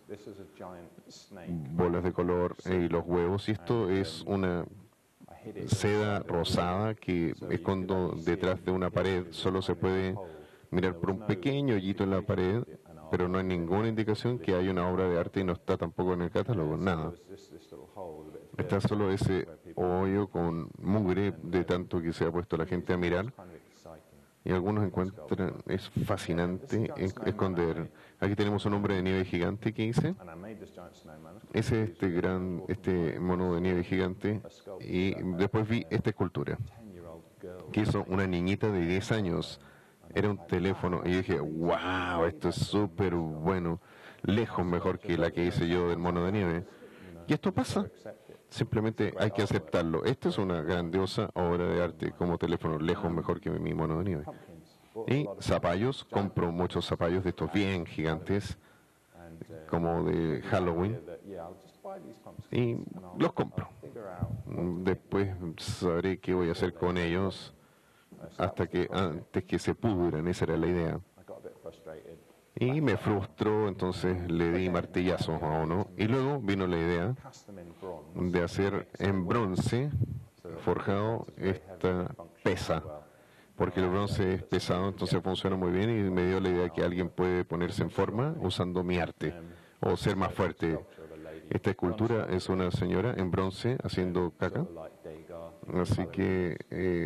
bolas de color y los huevos. Y esto es una seda rosada que escondo detrás de una pared. Solo se puede mirar por un pequeño hoyito en la pared, pero no hay ninguna indicación que haya una obra de arte y no está tampoco en el catálogo, nada. Está solo ese hoyo con mugre de tanto que se ha puesto la gente a mirar. Y algunos encuentran, es fascinante esconder. Aquí tenemos un hombre de nieve gigante que hice. Ese es este mono de nieve gigante. Y después vi esta escultura que hizo una niñita de 10 años. Era un teléfono y yo dije, wow, esto es súper bueno, lejos mejor que la que hice yo del mono de nieve. Y esto pasa, simplemente hay que aceptarlo. Esta es una grandiosa obra de arte como teléfono, lejos mejor que mi mono de nieve. Y zapallos, compro muchos zapallos de estos bien gigantes, como de Halloween, y los compro. Después sabré qué voy a hacer con ellos antes que se pudran, esa era la idea. Y me frustró, entonces le di martillazos a uno. Y luego vino la idea de hacer en bronce forjado esta pesa, porque el bronce es pesado, entonces funciona muy bien y me dio la idea que alguien puede ponerse en forma usando mi arte o ser más fuerte. Esta escultura es una señora en bronce haciendo caca, así que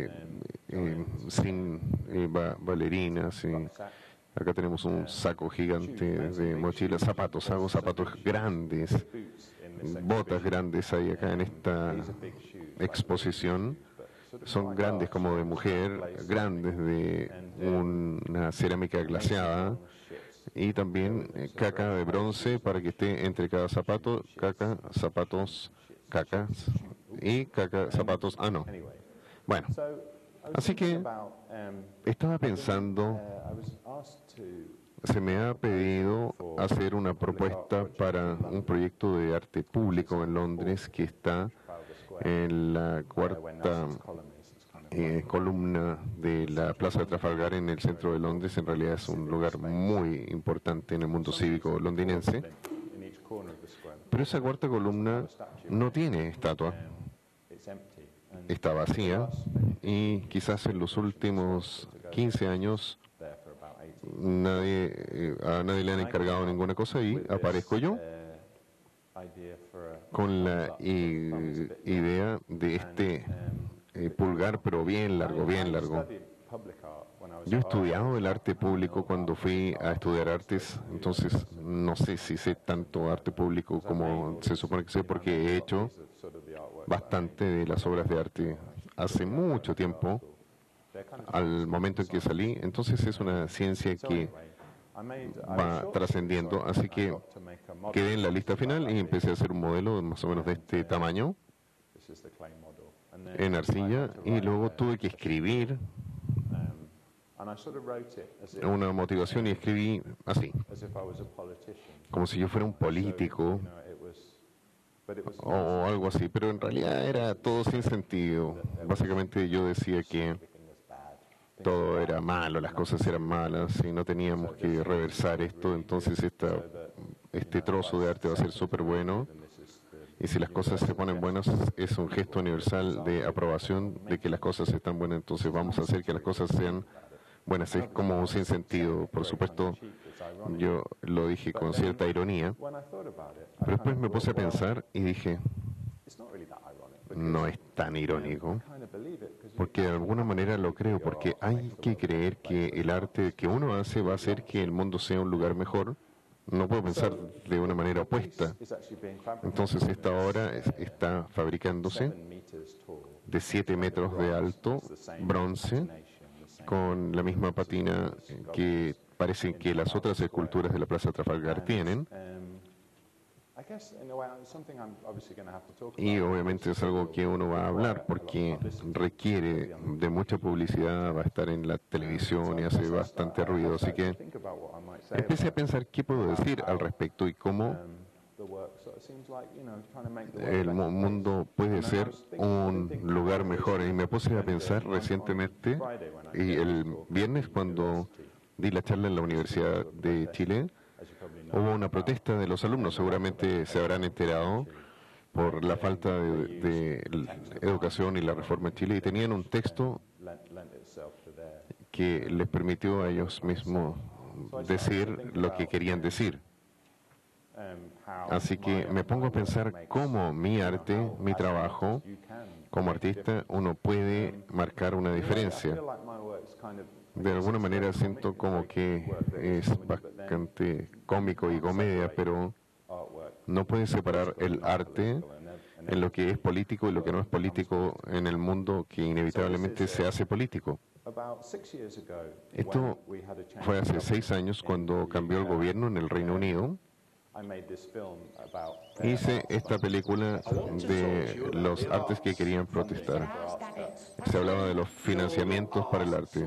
sin bailarinas. Acá tenemos un saco gigante de mochilas, zapatos, hago zapatos grandes, botas grandes hay acá en esta exposición. Son grandes como de mujer, grandes de una cerámica glaseada y también caca de bronce para que esté entre cada zapato, caca, zapatos, cacas y caca, zapatos, no. Bueno, así que estaba pensando, se me ha pedido hacer una propuesta para un proyecto de arte público en Londres que está en la cuarta columna de la Plaza de Trafalgar en el centro de Londres. En realidad es un lugar muy importante en el mundo cívico londinense. Pero esa cuarta columna no tiene estatua, está vacía y quizás en los últimos 15 años a nadie le han encargado ninguna cosa y aparezco yo con la idea de este pulgar, pero bien largo, bien largo. Yo he estudiado el arte público cuando fui a estudiar artes, entonces no sé si sé tanto arte público como se supone que sé, porque he hecho bastante de las obras de arte hace mucho tiempo, al momento en que salí. Entonces es una ciencia que va trascendiendo, así que quedé en la lista final y empecé a hacer un modelo más o menos de este tamaño en arcilla y luego tuve que escribir una motivación y escribí así, como si yo fuera un político o algo así, pero en realidad era todo sin sentido. Básicamente yo decía que todo era malo, las cosas eran malas y no teníamos que reversar esto, entonces este trozo de arte va a ser súper bueno y si las cosas se ponen buenas es un gesto universal de aprobación de que las cosas están buenas, entonces vamos a hacer que las cosas sean buenas. Es como un sinsentido, por supuesto, yo lo dije con cierta ironía, pero después me puse a pensar y dije, no es tan irónico, porque de alguna manera lo creo, porque hay que creer que el arte que uno hace va a hacer que el mundo sea un lugar mejor. No puedo pensar de una manera opuesta. Entonces esta obra está fabricándose de 7 metros de alto, bronce, con la misma patina que parecen que las otras esculturas de la Plaza Trafalgar tienen. Y obviamente es algo que uno va a hablar porque requiere de mucha publicidad, va a estar en la televisión y hace bastante ruido. Así que empecé a pensar qué puedo decir al respecto y cómo el mundo puede ser un lugar mejor. Y me puse a pensar recientemente, y el viernes cuando di la charla en la Universidad de Chile, hubo una protesta de los alumnos, seguramente se habrán enterado, por la falta de educación y la reforma en Chile, y tenían un texto que les permitió a ellos mismos decir lo que querían decir. Así que me pongo a pensar cómo mi arte, mi trabajo como artista, uno puede marcar una diferencia. De alguna manera siento como que es bastante cómico y comedia, pero no puede separar el arte en lo que es político y lo que no es político en el mundo que inevitablemente se hace político. Esto fue hace 6 años cuando cambió el gobierno en el Reino Unido. Hice esta película de los artes que querían protestar. Se hablaba de los financiamientos para el arte.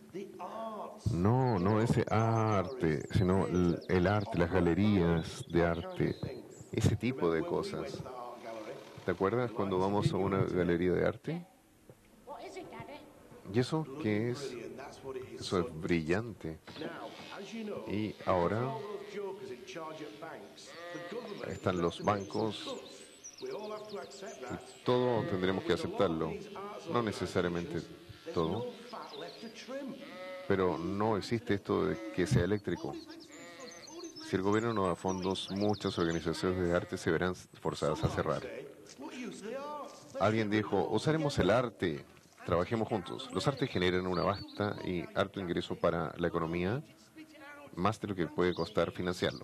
No ese arte, sino el arte, las galerías de arte, ese tipo de cosas. ¿Te acuerdas cuando vamos a una galería de arte? ¿Y eso qué es? Eso es brillante. Y ahora están los bancos y todo tendremos que aceptarlo. No necesariamente todo. Pero no existe esto de que sea eléctrico. Si el gobierno no da fondos, muchas organizaciones de arte se verán forzadas a cerrar. Alguien dijo, usaremos el arte, trabajemos juntos. Los artes generan una vasta y harto ingreso para la economía, más de lo que puede costar financiarlo.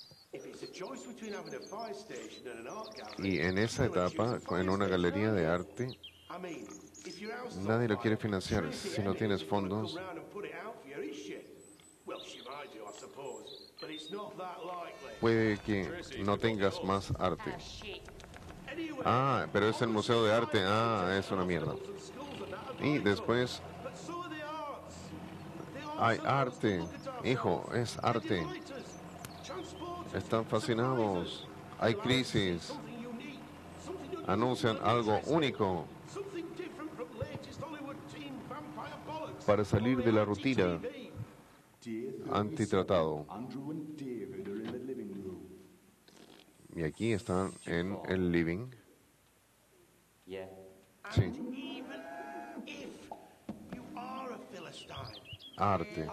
Y en esa etapa, en una galería de arte, nadie lo quiere financiar. Si no tienes fondos, puede que no tengas más arte. Ah, pero es el museo de arte. Ah, es una mierda. Y después hay arte. Hijo, es arte. Están fascinados. Hay crisis. Anuncian algo único para salir de la rutina. Antitratado. Y aquí están en el living. Sí. Arte.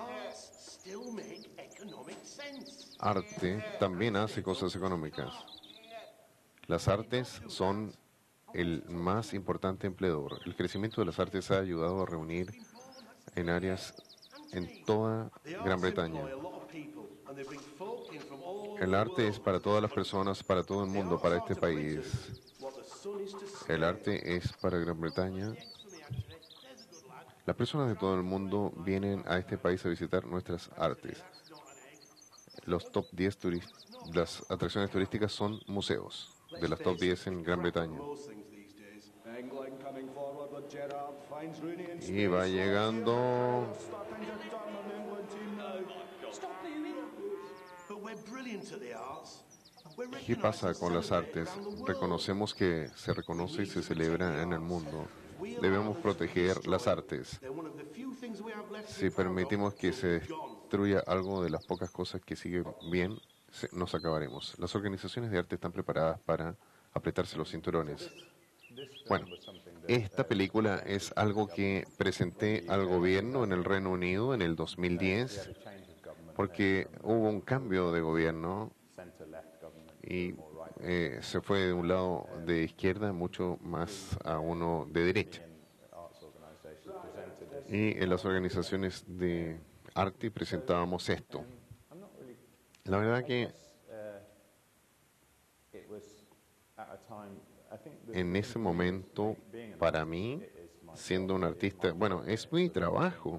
Arte también hace cosas económicas. Las artes son el más importante empleador. El crecimiento de las artes ha ayudado a reunir en áreas en toda Gran Bretaña. El arte es para todas las personas, para todo el mundo, para este país. El arte es para Gran Bretaña. Las personas de todo el mundo vienen a este país a visitar nuestras artes. Los top 10 las atracciones turísticas son museos, de las top 10 en Gran Bretaña. Y va llegando. ¿Qué pasa con las artes? Reconocemos que se reconoce y se celebra en el mundo. Debemos proteger las artes. Si permitimos que se destruya algo de las pocas cosas que siguen bien, nos acabaremos. Las organizaciones de arte están preparadas para apretarse los cinturones. Bueno, esta película es algo que presenté al gobierno en el Reino Unido en el 2010, porque hubo un cambio de gobierno y se fue de un lado de izquierda mucho más a uno de derecha. Y en las organizaciones de arte presentábamos esto. La verdad que en ese momento, para mí, siendo un artista, bueno, es mi trabajo.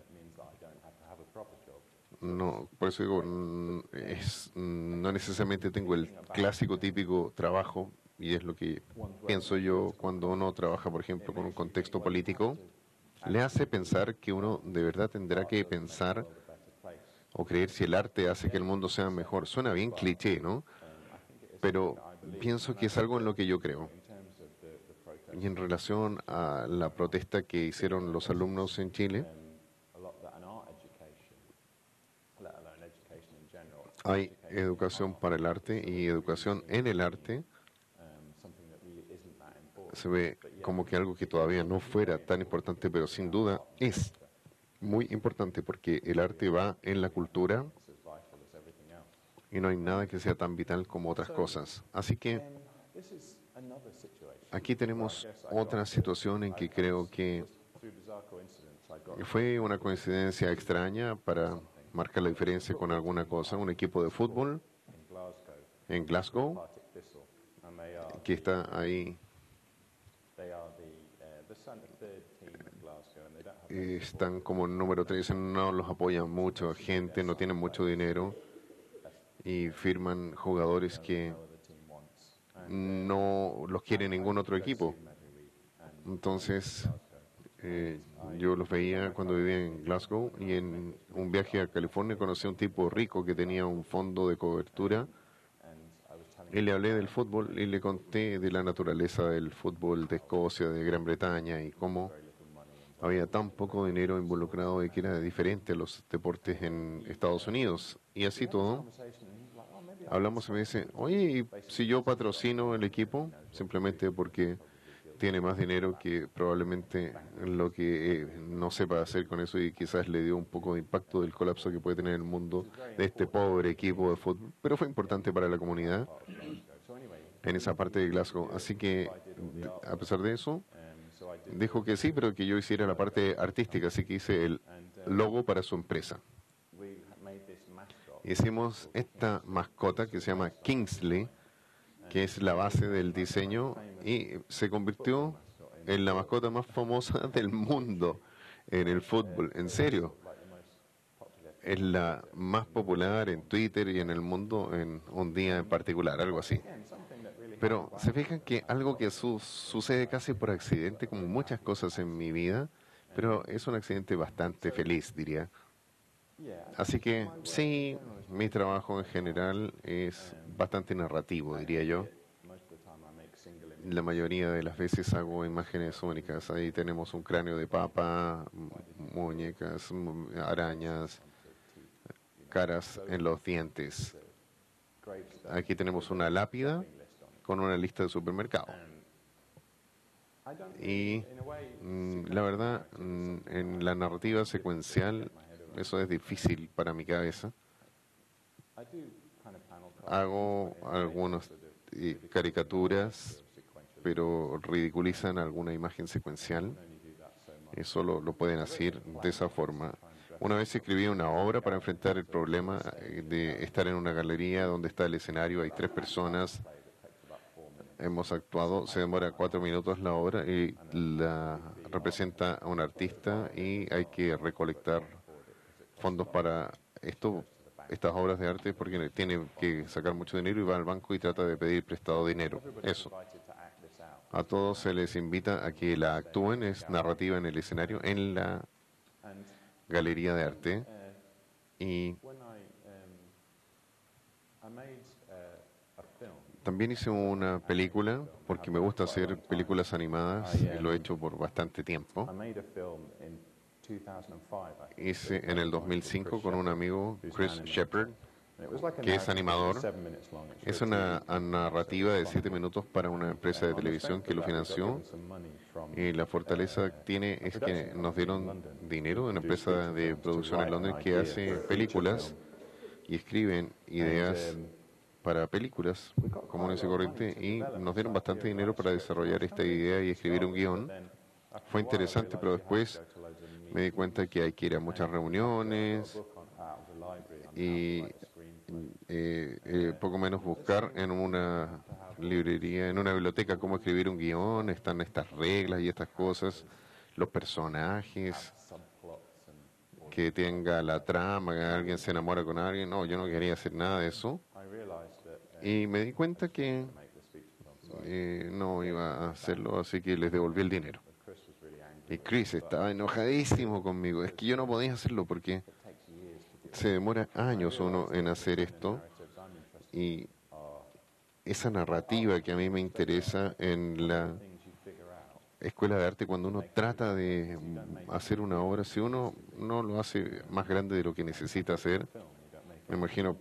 No, por eso digo, no necesariamente tengo el clásico típico trabajo, y es lo que pienso yo cuando uno trabaja, por ejemplo, con un contexto político, le hace pensar que uno de verdad tendrá que pensar o creer si el arte hace que el mundo sea mejor. Suena bien cliché, ¿no? Pero pienso que es algo en lo que yo creo. Y en relación a la protesta que hicieron los alumnos en Chile, hay educación para el arte y educación en el arte. Se ve como que algo que todavía no fuera tan importante, pero sin duda es muy importante porque el arte va en la cultura y no hay nada que sea tan vital como otras cosas. Así que aquí tenemos otra situación en que creo que fue una coincidencia extraña para marcar la diferencia con alguna cosa. Un equipo de fútbol en Glasgow, que está ahí, están como número 3, no los apoyan mucho gente, no tienen mucho dinero y firman jugadores que no los quiere ningún otro equipo. Entonces, yo los veía cuando vivía en Glasgow y en un viaje a California conocí a un tipo rico que tenía un fondo de cobertura y le hablé del fútbol y le conté de la naturaleza del fútbol de Escocia, de Gran Bretaña y cómo había tan poco dinero involucrado y que era diferente a los deportes en Estados Unidos. Y así todo, hablamos y me dice, oye, ¿y si yo patrocino el equipo? Simplemente porque tiene más dinero que probablemente lo que no sepa hacer con eso y quizás le dio un poco de impacto del colapso que puede tener el mundo de este pobre equipo de fútbol. Pero fue importante para la comunidad en esa parte de Glasgow. Así que, a pesar de eso, dijo que sí, pero que yo hiciera la parte artística, así que hice el logo para su empresa. Hicimos esta mascota que se llama Kingsley, que es la base del diseño, y se convirtió en la mascota más famosa del mundo en el fútbol. En serio, es la más popular en Twitter y en el mundo en un día en particular, algo así. Pero se fijan que algo que sucede casi por accidente, como muchas cosas en mi vida, pero es un accidente bastante feliz, diría. Así que sí, mi trabajo en general es bastante narrativo, diría yo. La mayoría de las veces hago imágenes únicas. Ahí tenemos un cráneo de papa, muñecas, arañas, caras en los dientes. Aquí tenemos una lápida con una lista de supermercado. Y la verdad, en la narrativa secuencial, eso es difícil para mi cabeza. Hago algunas caricaturas, pero ridiculizan alguna imagen secuencial. Eso lo pueden hacer de esa forma. Una vez escribí una obra para enfrentar el problema de estar en una galería donde está el escenario, hay 3 personas. Hemos actuado, se demora 4 minutos la obra y la representa a un artista y hay que recolectar fondos para estas obras de arte porque tiene que sacar mucho dinero y va al banco y trata de pedir prestado dinero. Eso. A todos se les invita a que la actúen, es narrativa en el escenario, en la galería de arte. Y también hice una película, porque me gusta hacer películas animadas, y lo he hecho por bastante tiempo. Hice en el 2005 con un amigo, Chris Shepard, que es animador. Es una narrativa de 7 minutos para una empresa de televisión que lo financió. Y la fortaleza que tiene es que nos dieron dinero de una empresa de producción en Londres que hace películas y escriben ideas para películas comunes y corrientes y nos dieron bastante dinero para desarrollar esta idea y escribir un guión. Fue interesante, pero después me di cuenta que hay que ir a muchas reuniones y poco menos buscar en una librería, en una biblioteca cómo escribir un guión, están estas reglas y estas cosas, los personajes, que tenga la trama, que alguien se enamora con alguien. No, yo no quería hacer nada de eso. Y me di cuenta que no iba a hacerlo, así que les devolví el dinero. Y Chris estaba enojadísimo conmigo. Es que yo no podía hacerlo porque se demora años uno en hacer esto y esa narrativa que a mí me interesa en la escuela de arte cuando uno trata de hacer una obra, si uno no lo hace más grande de lo que necesita hacer, me imagino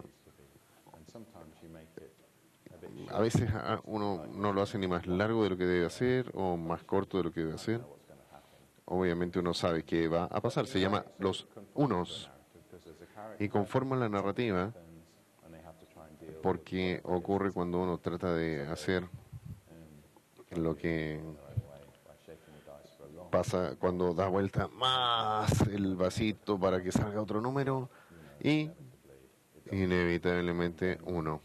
a veces uno no lo hace ni más largo de lo que debe hacer o más corto de lo que debe hacer. Obviamente uno sabe qué va a pasar, se llama los unos y conforman la narrativa porque ocurre cuando uno trata de hacer lo que pasa cuando da vuelta más el vasito para que salga otro número y inevitablemente uno.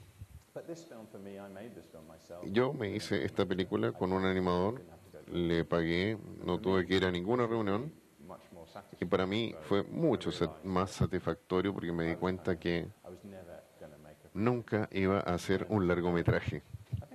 Yo me hice esta película con un animador, le pagué, no tuve que ir a ninguna reunión y para mí fue mucho más satisfactorio porque me di cuenta que nunca iba a hacer un largometraje.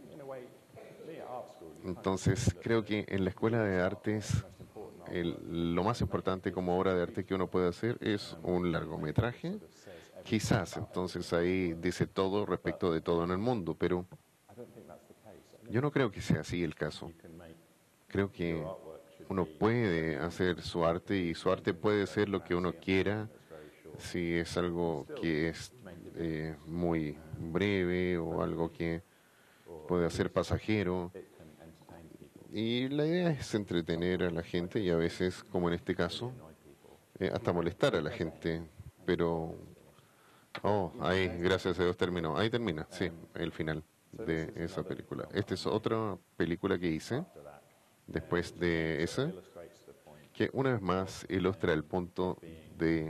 Entonces creo que en la escuela de artes lo más importante como obra de arte que uno puede hacer es un largometraje. Quizás entonces ahí dice todo respecto de todo en el mundo, pero yo no creo que sea así el caso. Creo que uno puede hacer su arte y su arte puede ser lo que uno quiera, si es algo que es muy breve o algo que puede ser pasajero. Y la idea es entretener a la gente y a veces, como en este caso, hasta molestar a la gente. Pero, ahí, gracias a Dios terminó. Ahí termina, sí, el final de esa película. Esta es otra película que hice después de esa, que una vez más ilustra el punto de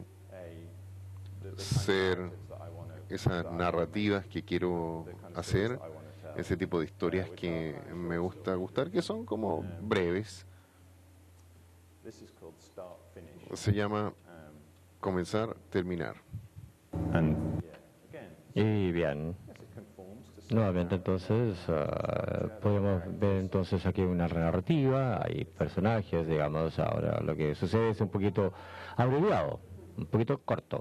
ser esas narrativas que quiero hacer, ese tipo de historias que me gusta gustar, que son como breves. Se llama Comenzar, Terminar. Y bien, nuevamente entonces podemos ver entonces aquí una narrativa, hay personajes, digamos, ahora lo que sucede es un poquito abreviado, un poquito corto.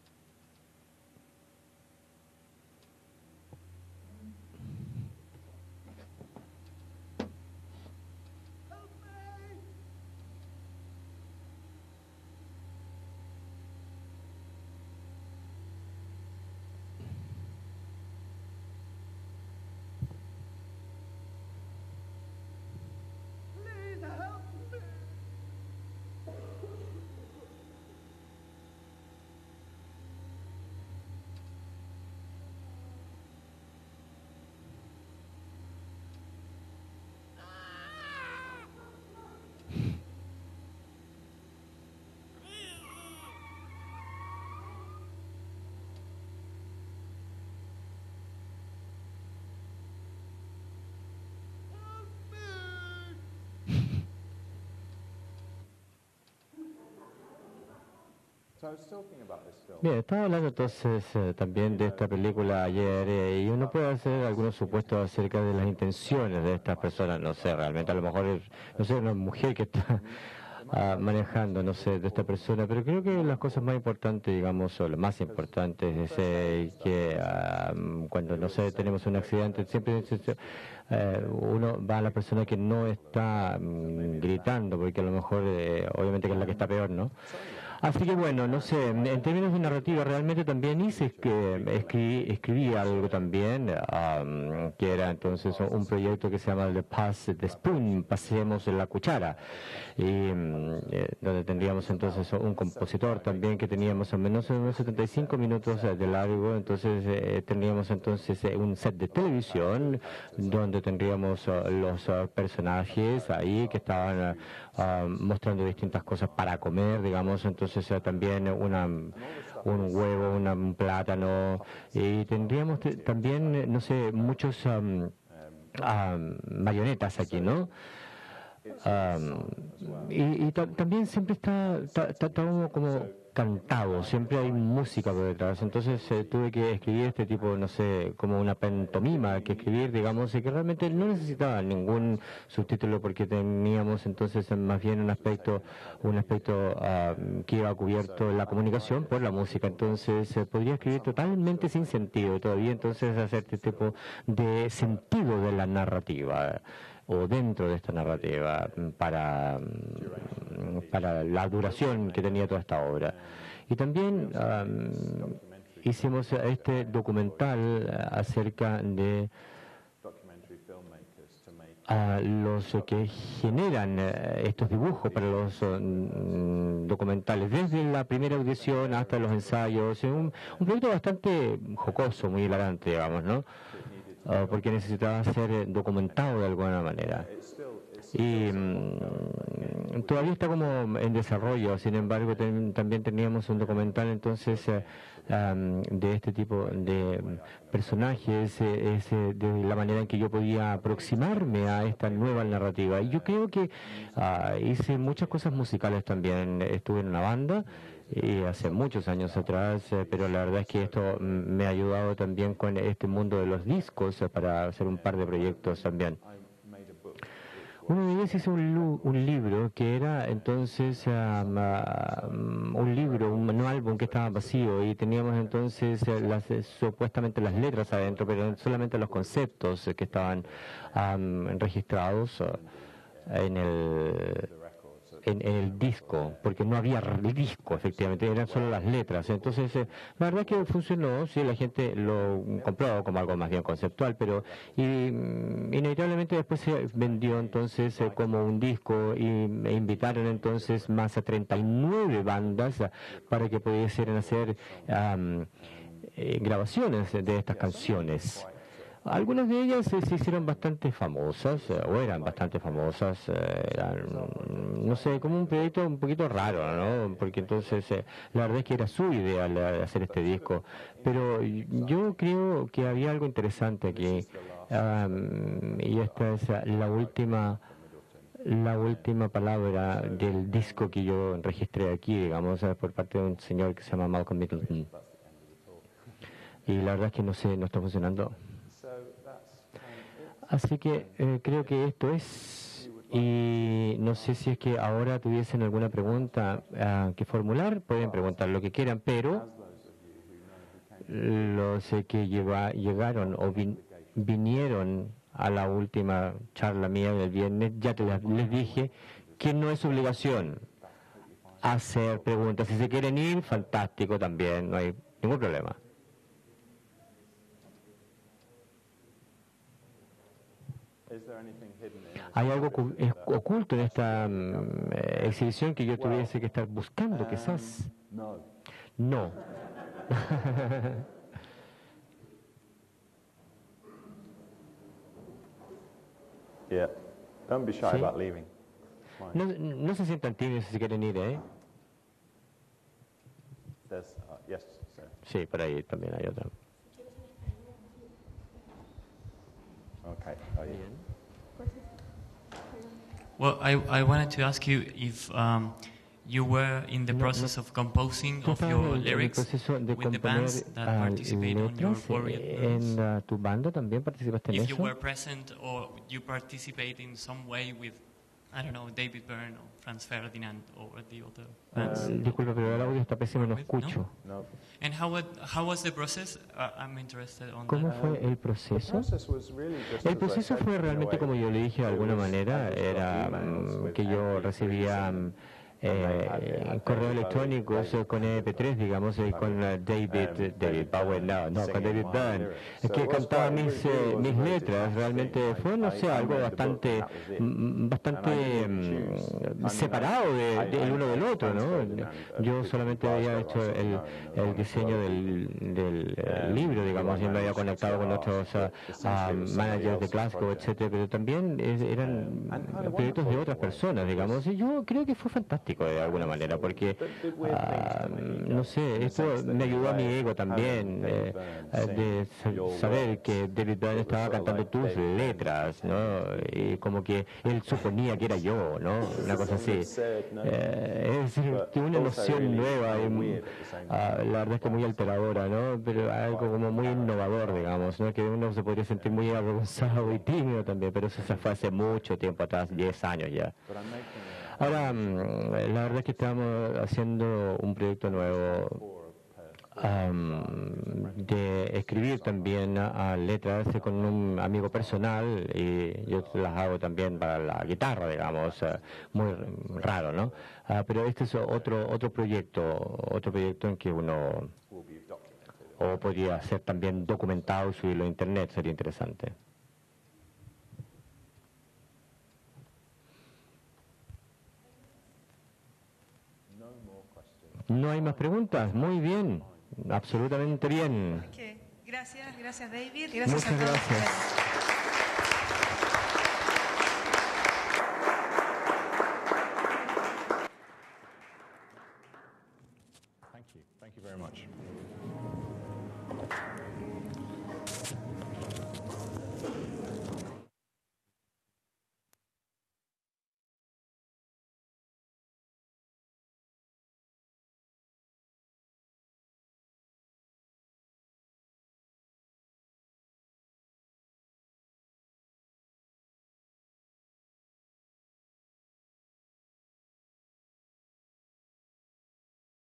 Bien, estaba hablando entonces también de esta película ayer y uno puede hacer algunos supuestos acerca de las intenciones de estas personas, no sé, realmente a lo mejor es, no sé, una mujer que está manejando, no sé, de esta persona, pero creo que las cosas más importantes, digamos, o lo más importante es que cuando, no sé, tenemos un accidente, siempre uno va a la persona que no está gritando, porque a lo mejor, obviamente que es la que está peor, ¿no? Así que bueno, no sé, en términos de narrativa realmente también escribí algo también, que era entonces un proyecto que se llama The Pass the Spoon, pasemos la cuchara, y donde tendríamos entonces un compositor también que teníamos al menos unos 75 minutos de largo, entonces tendríamos entonces un set de televisión donde tendríamos los personajes ahí que estaban mostrando distintas cosas para comer, digamos, entonces también un huevo, un plátano, y tendríamos también, no sé, muchos marionetas aquí, ¿no? También siempre está como cantado, siempre hay música por detrás. Entonces tuve que escribir este tipo, no sé, como una pantomima que escribir, digamos, y que realmente no necesitaba ningún subtítulo porque teníamos entonces más bien un aspecto que iba cubierto en la comunicación por la música. Entonces podría escribir totalmente sin sentido todavía, entonces hacer este tipo de sentido de la narrativa o dentro de esta narrativa para la duración que tenía toda esta obra. Y también hicimos este documental acerca de los que generan estos dibujos para los documentales, desde la primera audición hasta los ensayos. Un proyecto bastante jocoso, muy hilarante, digamos, ¿no? Porque necesitaba ser documentado de alguna manera. Y todavía está como en desarrollo, sin embargo también teníamos un documental entonces de este tipo de personajes, de la manera en que yo podía aproximarme a esta nueva narrativa. Y yo creo que hice muchas cosas musicales también. Estuve en una banda hace muchos años atrás, pero la verdad es que esto me ha ayudado también con este mundo de los discos para hacer un par de proyectos también. Uno de ellos hizo un libro que era entonces un álbum que estaba vacío y teníamos entonces supuestamente las letras adentro, pero solamente los conceptos que estaban registrados en el disco, porque no había disco, efectivamente, eran solo las letras. Entonces, la verdad es que funcionó, sí, la gente lo compró como algo más bien conceptual, pero inevitablemente después se vendió entonces como un disco e invitaron entonces más a 39 bandas para que pudiesen hacer grabaciones de estas canciones. Algunas de ellas se hicieron bastante famosas, o eran bastante famosas, no sé, como un proyecto un poquito raro, ¿no? Porque entonces la verdad es que era su idea hacer este disco, pero yo creo que había algo interesante aquí, y esta es la última palabra del disco que yo registré aquí, digamos, por parte de un señor que se llama Malcolm Middleton. Y la verdad es que no está funcionando. Así que creo que esto es, y no sé si es que ahora tuviesen alguna pregunta que formular, pueden preguntar lo que quieran, pero los que llegaron o vinieron a la última charla mía del viernes, ya les dije que no es obligación hacer preguntas. Si se quieren ir, fantástico también, no hay ningún problema. ¿Hay algo oculto en esta exhibición que yo tuviese que estar buscando, quizás? No. No se sientan tímidos si quieren ir, ¿eh? Sí, por ahí también hay otra. Well, I wanted to ask you if you were in the process of composing of your lyrics with the bands that participate on your Warrior Blues. ¿En tu banda también participaste en If eso? you were present or you participate in some way with, I don't know, David Byrne or Franz Ferdinand or the other bands. Disculpa, pero el audio está pésimo, no escucho. No? And how was the process? I'm interested on ¿Cómo that. fue el proceso? El proceso fue realmente como yo le dije de alguna manera, era que yo recibía correos electrónicos con MP3, digamos, con David Bowie, con David Byrne, que cantaba mis letras. Realmente fue, no sé, algo bastante separado del uno del otro, ¿no? Yo solamente había hecho el diseño del libro, digamos, y me había conectado con otros managers de Glasgow, etcétera, pero también eran proyectos de otras personas, digamos, y yo creo que fue fantástico de alguna manera, porque no sé, esto me ayudó a mi ego también, de saber que David Byrne estaba cantando tus letras, ¿no? Y como que él suponía que era yo, ¿no? Una cosa así. es decir, una noción nueva, la verdad es que muy alteradora, ¿no? Pero algo como muy innovador, digamos, ¿no? Que uno se podría sentir muy avergonzado y tímido también, pero eso se fue hace mucho tiempo atrás, 10 años ya. Ahora, la verdad es que estamos haciendo un proyecto nuevo de escribir también letras con un amigo personal, y yo las hago también para la guitarra, digamos, muy raro, ¿no? Pero este es otro proyecto en que uno podría ser también documentado y subirlo a internet, sería interesante. ¿No hay más preguntas? Muy bien. Absolutamente bien. Gracias David. Gracias Muchas a todos. gracias. Thank you very much.